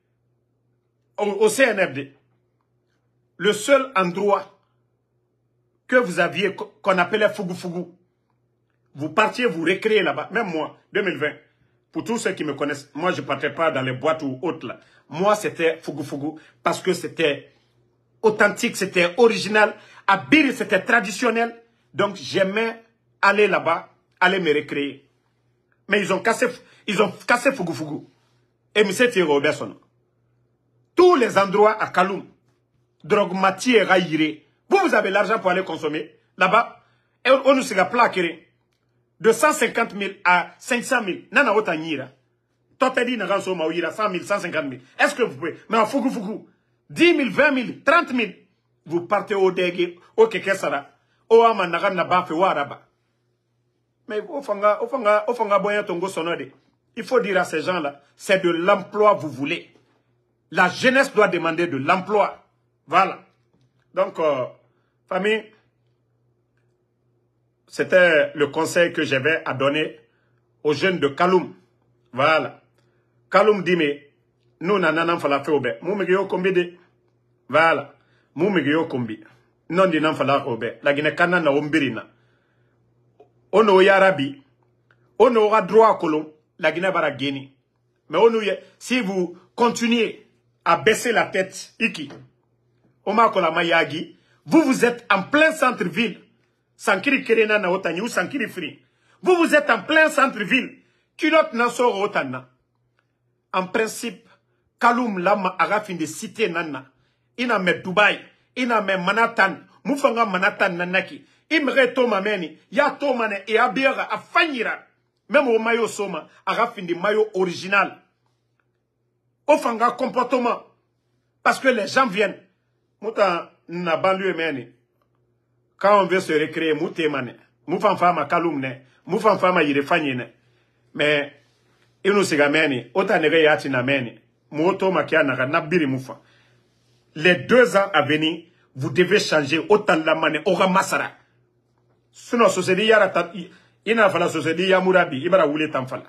au, au C N F D. Le seul endroit que vous aviez, qu'on appelait Fougou Fougou, vous partiez vous récréer là-bas, même moi, deux mille vingt. Pour tous ceux qui me connaissent, moi je ne partais pas dans les boîtes ou autres là. Moi c'était Fougou Fougou parce que c'était authentique, c'était original. À Biri, c'était traditionnel. Donc, j'aimais aller là-bas, aller me récréer. Mais ils ont cassé, ils ont cassé Fougou Fougou. Et M. Thierry Robertson. Tous les endroits à Kaloum, Drogmati et Raïré, vous, vous avez l'argent pour aller consommer là-bas. Et on nous s'est plaqué de cent cinquante mille à cinq cent mille. Nana Otanyira. Totedi n'a cent mille, cent cinquante mille. Est-ce que vous pouvez? Mais en Fougou Fougou. dix mille, vingt mille, trente mille, vous partez au Dégé, au Kekesara, au Amanagan Nabafe Waraba. Mais au Fanga, au Fanga, au Fanga Boya Tongo Sonode, il faut dire à ces gens-là, c'est de l'emploi vous voulez. La jeunesse doit demander de l'emploi. Voilà. Donc, euh, famille, c'était le conseil que j'avais à donner aux jeunes de Kaloum. Voilà. Kaloum dit, mais nous, nanana fala fait au bé. Mou me yo kombi de. Voilà. Mou me yo kombi. Non di nan fala au bé. La Guinée kana na ombirina. Ono yarabi. Ono aura droit à Colomb. La Guinée va la gagner. Mais ono, si vous continuez à baisser la tête, Iki, Oma Kolama Yagi, vous vous êtes en plein centre-ville. Sankiri Kerena na otani ou Sankiri Free. Vous vous êtes en plein centre-ville. Kilot na soro otana. En principe, Kaloum lama arafin de cité nana. Ina me Dubaï. Ina me Manhattan. Mufanga Manhattan nanaki. Imre Toma meni. Ya Toma ne e abira a fanyira. Même au maillot soma. Arafin de maillot original. Ofanga comportement. Parce que les gens viennent. Mouta na banlieue meni. Quand on veut se recréer, mouté mané. Moufan fama Kaloum ne. Moufan fama yire fanyine. Mais, il nous se gameni. Ota nere yati na meni. Mouto makia na nabiri moufa. Les deux ans à venir, vous devez changer. Autant la mané. Ora masara. Sinon, société yara ta. Ina fala société yamurabi. Ibara wule tamfala.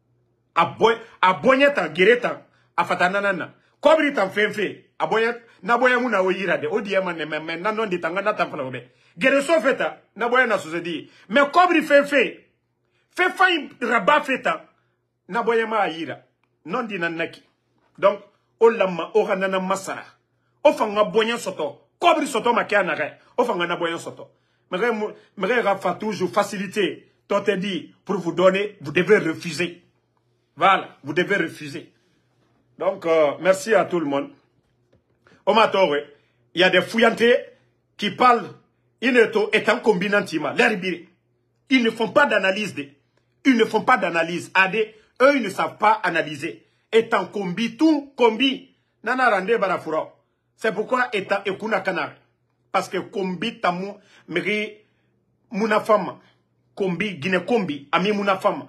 Aboy, aboyet tan, geretan. Afatanana. Kobri tan fenfe. Aboyet. Naboya muna oyira de. Odiye mane men nanon di tanga na tamfala obe. Gereso feta. Naboya na société. Mais kobri fenfe. Fait faille rabat feta. Naboya ma ayira. Non di nanaki. Donc, olama oranana masara. Ofanga boyan soto. Kobri soto makia nare. Ofanga na boyan soto. Mère Rafa toujours facilité. Toi te dit pour vous donner, vous devez refuser. Voilà, vous devez refuser. Donc, euh, merci à tout le monde. Omatore, il y a des fouillantés qui parlent. Ils étant combinantima. Ils ne font pas d'analyse. Ils ne font pas d'analyse. Adé, eux, ils ne savent pas analyser. Étant combi, tout combi. Nana rande barafura. C'est pourquoi étant ekuna kanare. Parce que combi tamu, meri munafama. Combi, Guinée combi, ami munafama.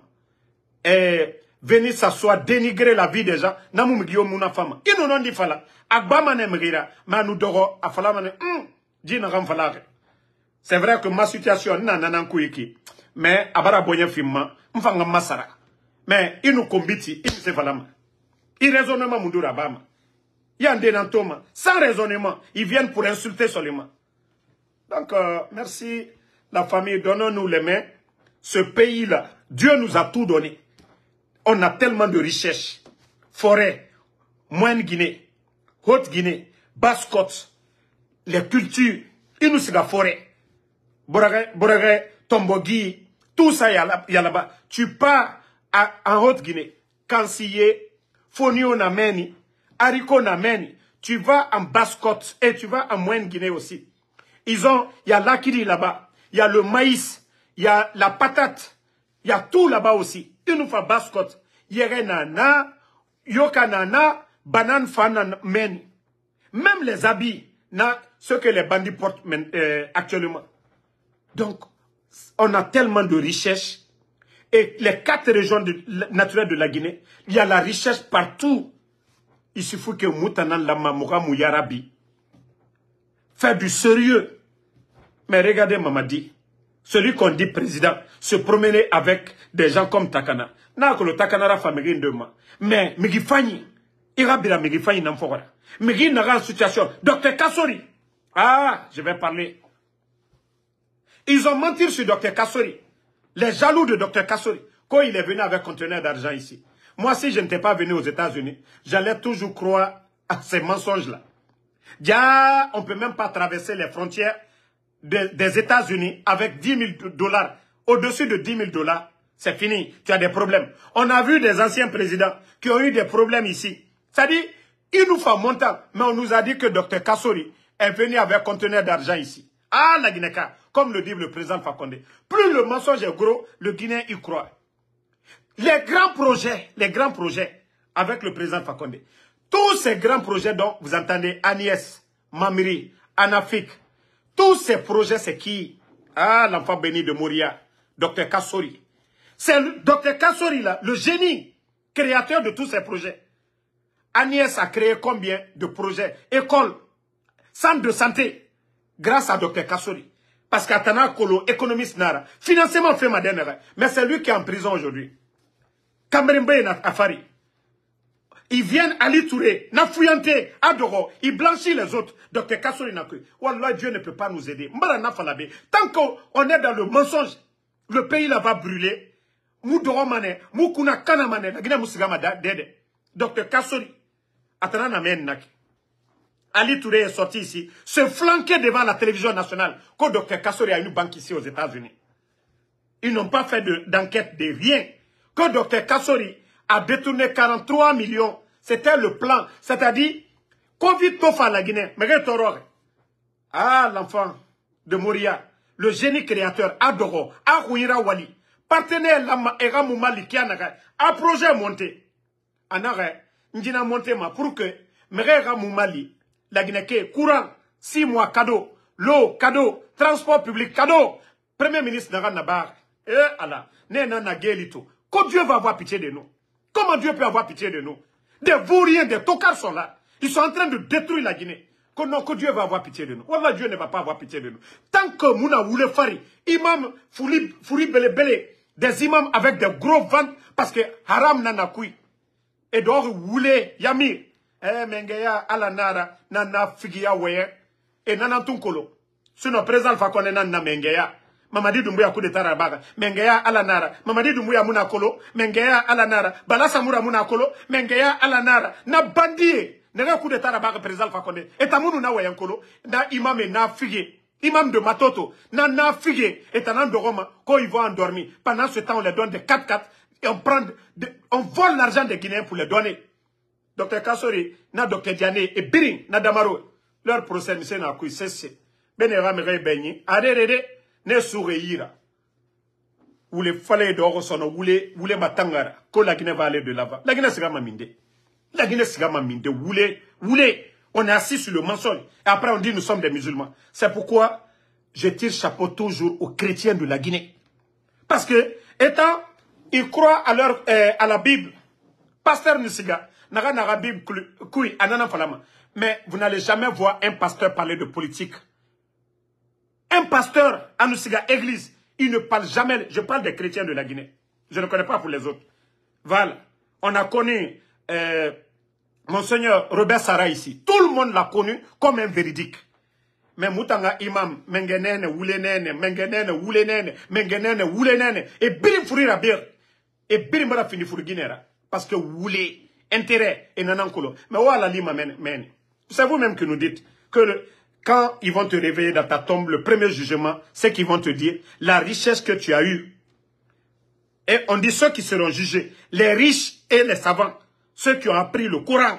Et venir s'asseoir, dénigrer la vie des gens. Namu migio munafama. Ils nous ont dit fala. Agbama ne merira. Manu doro, afala mane. Hum, djina ram falare. C'est vrai que ma situation, nanana kouiki. Mais, abara boyen fimma, mfanga masara. Mais, il nous combiti, il se falama. Il raisonnement mundura bama. Il y a un dénantoma. Sans raisonnement, ils viennent pour insulter seulement. Donc, euh, merci la famille, donnons-nous les mains. Ce pays-là, Dieu nous a tout donné. On a tellement de richesses. Forêt, Moyenne Guinée, Haute Guinée, Basse-Côte, les cultures, il nous la forêt. Borare, Borare, Tombogui, tout ça, il y a là-bas. Tu pars à, en Haute-Guinée, Kansiyé, Fonio Nameni, Haricot Nameni, tu vas en Basse-Côte et tu vas en Moyenne-Guinée aussi. Ils ont, il y a l'akiri là-bas, il y a le maïs, il y a la patate, il y a tout là-bas aussi. Ils nous font Basse-Côte. Yere nana, yoka nana, banane fanan meni. Même les habits, na, ce que les bandits portent euh, actuellement. Donc, on a tellement de richesses. Et les quatre régions de, naturelles de la Guinée, il y a la richesse partout. Il suffit que Moutanan Lama Moura Mouyarabi fait du sérieux. Mais regardez Mamadi, celui qu'on dit président, se promener avec des gens comme Takana. N'a que le Takana la famille de moi. Mais Migifani, Irabira Migifani n'amphora. Migi n'a pas situation. Docteur Kassori. Ah, je vais parler. Ils ont menti sur Docteur Kassori. Les jaloux de Docteur Kassori. Quand il est venu avec un conteneur d'argent ici. Moi, si je n'étais pas venu aux États-Unis, j'allais toujours croire à ces mensonges-là. Déjà, on ne peut même pas traverser les frontières de, des États-Unis avec dix mille dollars. Au-dessus de dix mille dollars, c'est fini. Tu as des problèmes. On a vu des anciens présidents qui ont eu des problèmes ici. C'est-à-dire, il nous faut montant. Mais on nous a dit que Docteur Kassori est venu avec un conteneur d'argent ici. Ah, la Guinée-Ka, comme le dit le président Fakonde. Plus le mensonge est gros, le Guinéen y croit. Les grands projets, les grands projets avec le président Fakonde. Tous ces grands projets dont vous entendez Agnès, Mamiri, Anafik, tous ces projets, c'est qui? Ah, l'enfant béni de Moria, Docteur Kassori. C'est le Docteur Kassori, là, le génie créateur de tous ces projets. Agnès a créé combien de projets? Écoles, centres de santé, grâce à Docteur Kassori. Parce qu'Atana Kolo, économiste Nara, financement fait Madène, mais c'est lui qui est en prison aujourd'hui. Camerimbe Afari. Ils viennent Ali Touré, Nafouillante, Adoro, ils blanchissent les autres. Docteur Kassori Nakui. Wallah, Dieu ne peut pas nous aider. Tant qu'on est dans le mensonge, le pays là va brûler. Moudoro Mane, Moukuna Kanamane, la Guinée Moussigama Dede. Docteur Kassori. Atana Namen Naki. Ali Touré est sorti ici, se flanquer devant la télévision nationale, que Docteur Kassori a une banque ici aux États-Unis. Ils n'ont pas fait d'enquête de, de rien. Que Docteur Kassori a détourné quarante-trois millions. C'était le plan. C'est-à-dire, Covid Tofa la Guinée. Ah, l'enfant de Moria, le génie créateur, Adoro, Ahouira Wali, partenaire Lama Era Moumali Kianaga, a projet monté. Anare, Ndina monté ma pour que Merera Moumali, la Guinée, courant, six mois cadeau, l'eau, cadeau, transport public, cadeau. Premier ministre Naran Nabar, eh Allah, Nena Nagelito. Quand Dieu va avoir pitié de nous? Comment Dieu peut avoir pitié de nous? Des vauriens, des tocards sont là. Ils sont en train de détruire la Guinée. Que, non, que Dieu va avoir pitié de nous. Wallah, Dieu ne va pas avoir pitié de nous. Tant que Mouna Woule Fari, imam Fouri, Fouri Bele Bele, des imams avec des gros ventres, parce que haram nanakui. Et donc, Woule Yamir, eh, Mengeya, Alanara, Nana Figia Weye, et Nanantunkolo. Sinon, président Fakone Nana Mengeya. Mamadi Doumbouya coup d'état rabaga, Mengeya Alanara, Mamadi Doumbouya Munakolo, Mengeya Alanara, Balasamura Munakolo, Mengeya Alanara, na bandie, n'a coup d'état rabaga président Fakone, et Tamounu na Wayankolo, na imam et na figue, imam de Matoto, na na figue, et un an de Roma, quand ils vont endormir. Pendant ce temps, on les donne des quatre quatre, et on prend, de, on vole l'argent des Guinéens pour les donner. Docteur Kassori, na Docteur Diane, et Biring, na Damaro, leur procès, monsieur n'a couille, c'est, Benera Mere Benyi, arrêtez. Ne sourire. Ou les fallait d'or son ou les ou les matangara. Que la Guinée va aller de l'avant. La Guinée sera maminde. La Guinée sera maminde. Ou les, ou les. On est assis sur le mensonge. Et après on dit nous sommes des musulmans. C'est pourquoi je tire chapeau toujours aux chrétiens de la Guinée. Parce que, étant, ils croient à leur, euh, à la Bible. Pasteur Nusiga, n'a n'a Bible kui, anana falama. Mais vous n'allez jamais voir un pasteur parler de politique. Un pasteur, Anoussiga, église, il ne parle jamais, je parle des chrétiens de la Guinée. Je ne connais pas pour les autres. Voilà. On a connu euh, Monseigneur Robert Sarah ici. Tout le monde l'a connu comme un véridique. Mais Moutanga imam, Mengenene, Woulenene, Mengenene, Woulenene, Mengenene, Woulenene, et Birim Fourira Bir, et Birim Bara Fini Fourguinera. Parce que Woulé, intérêt, et Nanankolo. Mais voilà l'ima men. C'est vous-même qui nous dites que le, quand ils vont te réveiller dans ta tombe, le premier jugement, c'est qu'ils vont te dire la richesse que tu as eue. Et on dit ceux qui seront jugés, les riches et les savants, ceux qui ont appris le Coran.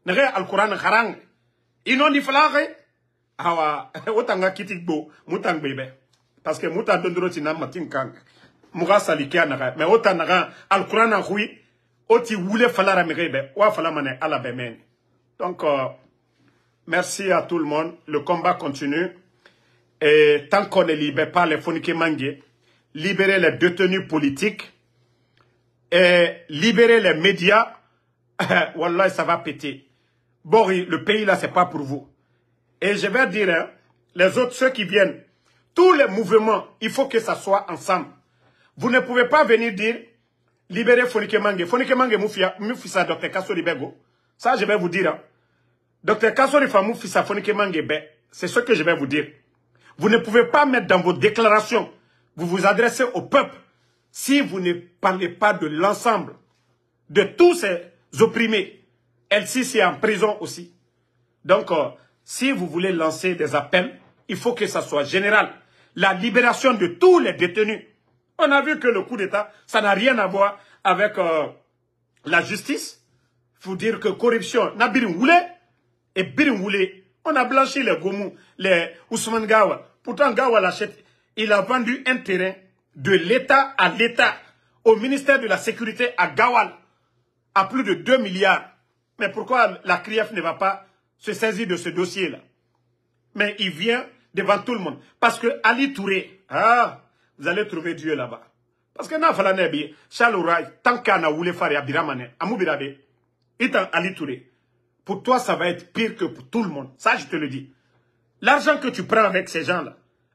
Ils n'ont dit flare. Awa, otanga kitikbo, mutang bébé. Parce que muta dondro tina matin kang. Muga salikia naga. Mais otanga al Coran a hui, oti wule falara merebe, wa falamane ala bemen. Donc, euh, merci à tout le monde. Le combat continue. Et tant qu'on ne libère pas les Fonike Mangue, libérer les détenus politiques et libérer les médias, wallah, ça va péter. Bon, le pays là, c'est pas pour vous. Et je vais dire, hein, les autres, ceux qui viennent, tous les mouvements, il faut que ça soit ensemble. Vous ne pouvez pas venir dire, libérer Fonike Mangue. Fonike Mangue moufisa Docteur Kassori Bego. Ça, je vais vous dire, hein. Docteur Kassori Famou Fissa Fonike Mangue, c'est ce que je vais vous dire. Vous ne pouvez pas mettre dans vos déclarations, vous vous adressez au peuple, si vous ne parlez pas de l'ensemble, de tous ces opprimés. L C C est en prison aussi. Donc, euh, si vous voulez lancer des appels, il faut que ça soit général. La libération de tous les détenus. On a vu que le coup d'État, ça n'a rien à voir avec euh, la justice. Il faut dire que corruption, Nabirin Woulé, et Birin Woulé, on a blanchi les Gomu, les Ousmane Gawa. Pourtant, Gawa l'achète. Il a vendu un terrain de l'État à l'État, au ministère de la Sécurité à Gawal, à plus de deux milliards. Mais pourquoi la C R I E F ne va pas se saisir de ce dossier-là? Mais il vient devant tout le monde. Parce que Ali Touré, ah, vous allez trouver Dieu là-bas. Parce que n'a pas nebi, Chaloura, tant qu'on a voulu faire Abiramane, Amoubirabe, étant Ali Touré. Pour toi, ça va être pire que pour tout le monde. Ça, je te le dis. L'argent que tu prends avec ces gens-là,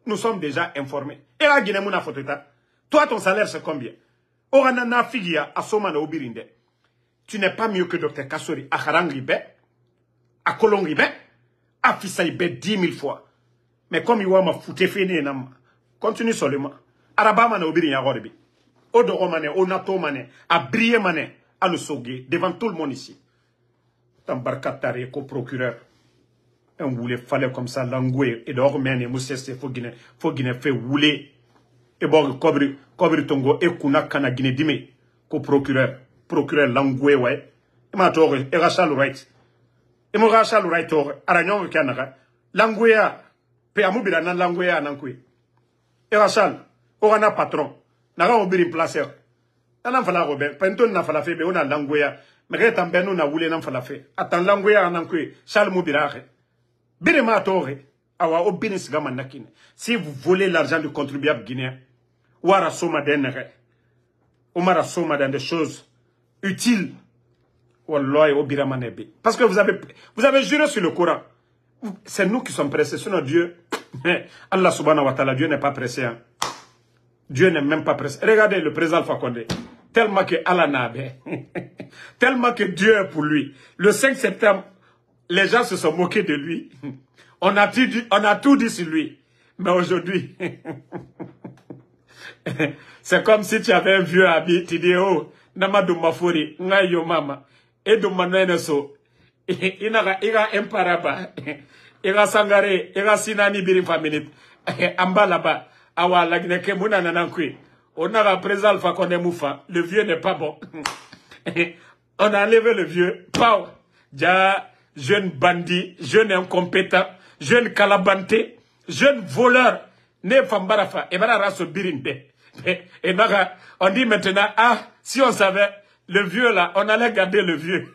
nous sommes déjà informés. Et la Guinée, mon affaire, toi, ton salaire, c'est combien? Oranana Figia, à Somana Obirinde. Tu n'es pas mieux que docteur Kassori, à Harangibe, à Kolongibe, à Fisaïbe dix mille fois. Mais comme il m'a foutu fini, continue seulement. Arabama na Obiri Yagorbi. Odoromane, Onatomane, à Briemane, à le sauguer, devant tout le monde ici. Tambarkatare, co-procureur. On voulait fallait comme ça, l'angoué, et dehors, mais il faut Guinée, faut Guinée fait rouler. Et bon, Kobri, Kobri Tongo, et Kuna Kana Guinée Dime, co-procureur, procureur l'angoué, ouais. Et ma tour, et Rachel Wright. Et mon Rachel Wright, Aragnon, Canara, l'angoué, Péamubira, nan l'angoué, Nankoué. Et Rachel, Orana patron, n'a pas oublié une place. N'a pas Robert, Penton n'a pas la fait, mais on a l'angoué. Mais quand on n'a voulu n'a pas la fait. Attends, l'angoué, Nankoué, Charles Moubirare. Birema Tore, awa o binis gama nakine. Si vous volez l'argent du contribuable guinéen, ouara soma denere, omara soma dans des choses utiles, wallahi o birama nebe. Parce que vous avez, vous avez juré sur le Coran. C'est nous qui sommes pressés, sinon Dieu, Allah subhanahu wa ta'ala, Dieu n'est pas pressé. Hein. Dieu n'est même pas pressé. Regardez le président Alpha Condé. Tellement que Allah n'a tellement que Dieu est pour lui. Le cinq septembre, les gens se sont moqués de lui. On a tout dit, on a tout dit sur lui. Mais aujourd'hui, c'est comme si tu avais un vieux habit, tu dis, oh, Namadou Mafuri, Ngayo Mama, et de Manueneso, il a un paraba, il a Sangare, il a Sinani Birim Family, Amba là-bas, Awa Lagneke Mouna Nanankui, on a la présence Alpha Condé Moufa, le vieux n'est pas bon. On a enlevé le vieux, Pau, Dja, jeune bandit, jeune incompétent, jeune calabanté, jeune voleur, né Fambarafa, et Barara se birinde. Et on dit maintenant, ah, si on savait, le vieux là, on allait garder le vieux.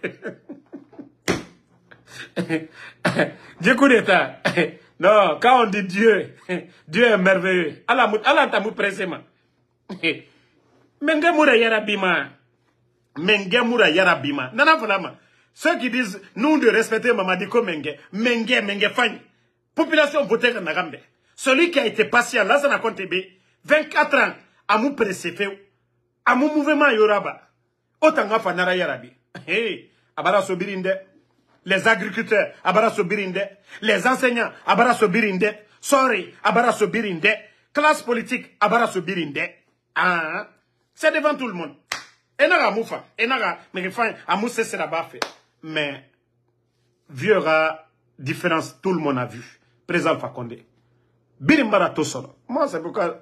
Du coup d'état. Non, quand on dit Dieu, Dieu est merveilleux. Allah, Allah t'a mou précisément. Mengemura yarabima. Mengemura yarabima. Nana fulama. Ceux qui disent, nous de respecter Mamadiko Menge, Menge, Menge Fany, population votée en Nagambe. Celui qui a été patient, là, ça n'a compté B, vingt-quatre ans, à mon précédé, à mon mouvement Yoraba, autant qu'à Fanara Yarabi. Hey, Abara Sobirinde, les agriculteurs, Abara Sobirinde, les enseignants, Abara Sobirinde, sorry, Abara Sobirinde, classe politique, Abara Sobirinde. Ah, c'est devant tout le monde. Et n'a pas moufa, et n'a pas, mais enfin, à mousse c'est là-bas fait. Mais, vieux rat, différence, tout le monde a vu. Président Fakonde. Birimbara Tosoro. Moi, c'est pourquoi,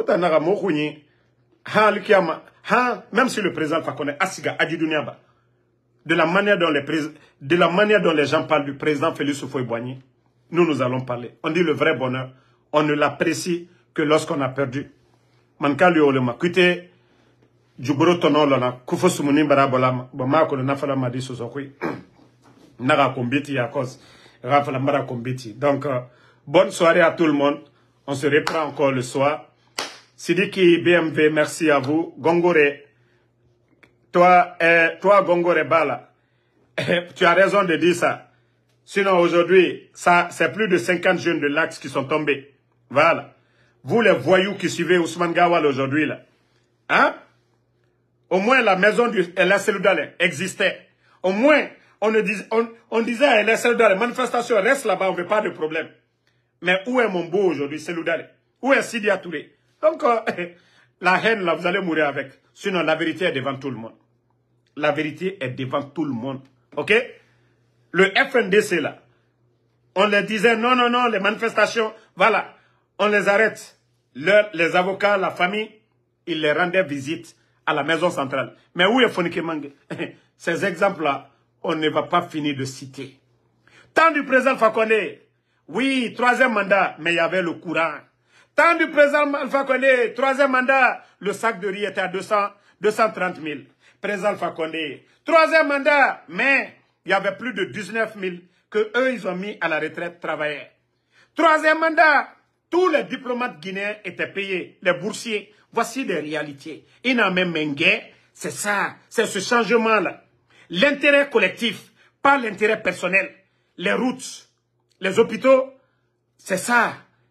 même si le président Fakonde, Asiga, Adidounyaba, de la manière dont les de la manière dont les gens parlent du président Félix Houphouët-Boigny, nous, nous allons parler. On dit le vrai bonheur. On ne l'apprécie que lorsqu'on a perdu. Manka lui olema. Écoutez, Djouboro tono lona kufo sumuni bara bola bama ko na fala madi so sokui naga kombiti à cause rafala mara kombiti. Donc euh, bonne soirée à tout le monde. On se reprend encore le soir. Sidiki B M V, merci à vous. Gongore, toi euh, toi Gongore Bala, tu as raison de dire ça. Sinon aujourd'hui, ça c'est plus de cinquante jeunes de l'Axe qui sont tombés. Voilà. Vous les voyous qui suivez Ousmane Gawal aujourd'hui là. Hein? Au moins, la maison du L S Seloudale existait. Au moins, on, ne dis, on, on disait à L S Seloudale, manifestation, reste là-bas, on ne veut pas de problème. Mais où est mon beau aujourd'hui, Seloudale? Où est Sidia Touré? Donc, euh, la haine, là, vous allez mourir avec. Sinon, la vérité est devant tout le monde. La vérité est devant tout le monde. OK? Le F N D C, là, on leur disait, non, non, non, les manifestations, voilà, on les arrête. Le, les avocats, la famille, ils les rendaient visite à la maison centrale. Mais où est Fonike Mange? Ces exemples-là, on ne va pas finir de citer. Tant du président Fakonde, oui, troisième mandat, mais il y avait le courant. Tant du président Fakonde, troisième mandat, le sac de riz était à deux cents, deux cent trente mille. Président Fakonde, troisième mandat, mais il y avait plus de dix-neuf mille que eux, ils ont mis à la retraite travailleurs. Troisième mandat, tous les diplomates guinéens étaient payés, les boursiers. Voici des réalités. Il n'a même mengue, c'est ça, c'est ce changement-là. L'intérêt collectif, pas l'intérêt personnel. Les routes, les hôpitaux, c'est ça.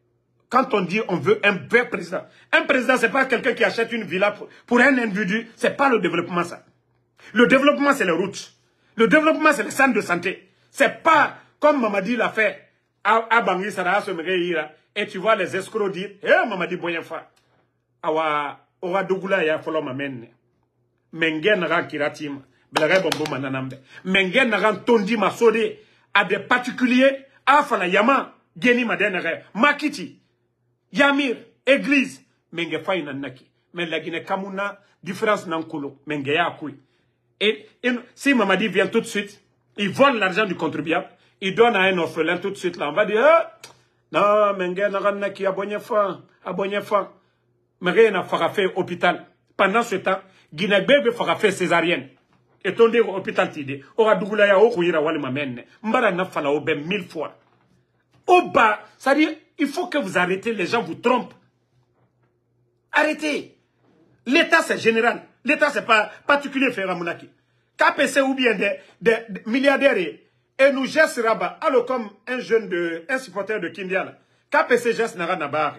quand on dit on veut un vrai président, un président, ce n'est pas quelqu'un qui achète une villa pour, pour un individu. Ce n'est pas le développement, ça. Le développement, c'est les routes. Le développement, c'est les centres de santé. Ce n'est pas comme Mamadi l'a fait à Bangui, Sarah, et tu vois les escrocs dire, eh, Mamadi Boyenfa, awa, awa Dougoula ya folo mamenne. Mengen naran kiratim, blaga bombo mananambe. Mengen naran tondi masode à des particuliers, à fala yama, geni madenere, makiti, yamir, église, menge fay nanaki. Mais la Guinée Kamuna, différence nankolo, menge ya koui. Et, et si Mamadi vient tout de suite, il vole l'argent du contribuable, il donne à un orphelin tout de suite là, on va dire, eh, non, menge naran naki abonye fa, abonye fa. Mais n'a pas fait hôpital. Pendant ce temps, Guinée-Bébé fera fait césarienne. Et ton dire hôpital t'idée. Ora dougoulaya o kouira wali mamenne. Mbara n'a fala au ben mille fois. Au bas, ça dit, il faut que vous arrêtez, les gens vous trompent. Arrêtez. L'État c'est général. L'État c'est pas particulier Ferra Mounaki. K P C ou bien des, des, des milliardaires et nous geste rabat. Alors comme un jeune de, un supporter de Kindiala. K P C geste nara nabar.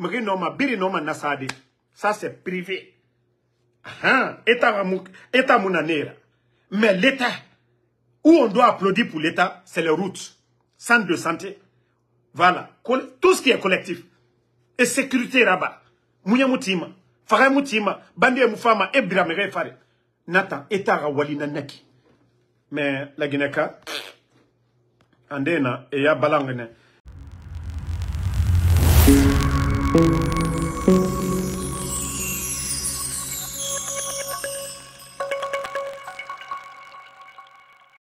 Ça, c'est privé. État mounanera. Mais l'État, où on doit applaudir pour l'État, c'est les routes, centres de santé. Voilà. Tout ce qui est collectif. Et sécurité là-bas. Mouyamoutima, Faramoutima, Bandé Moufama, Ebramere Fare. Nata, État Rawali Nanaki. Mais la Guinée-Ka, Andena, et ya Balangene. Thank you.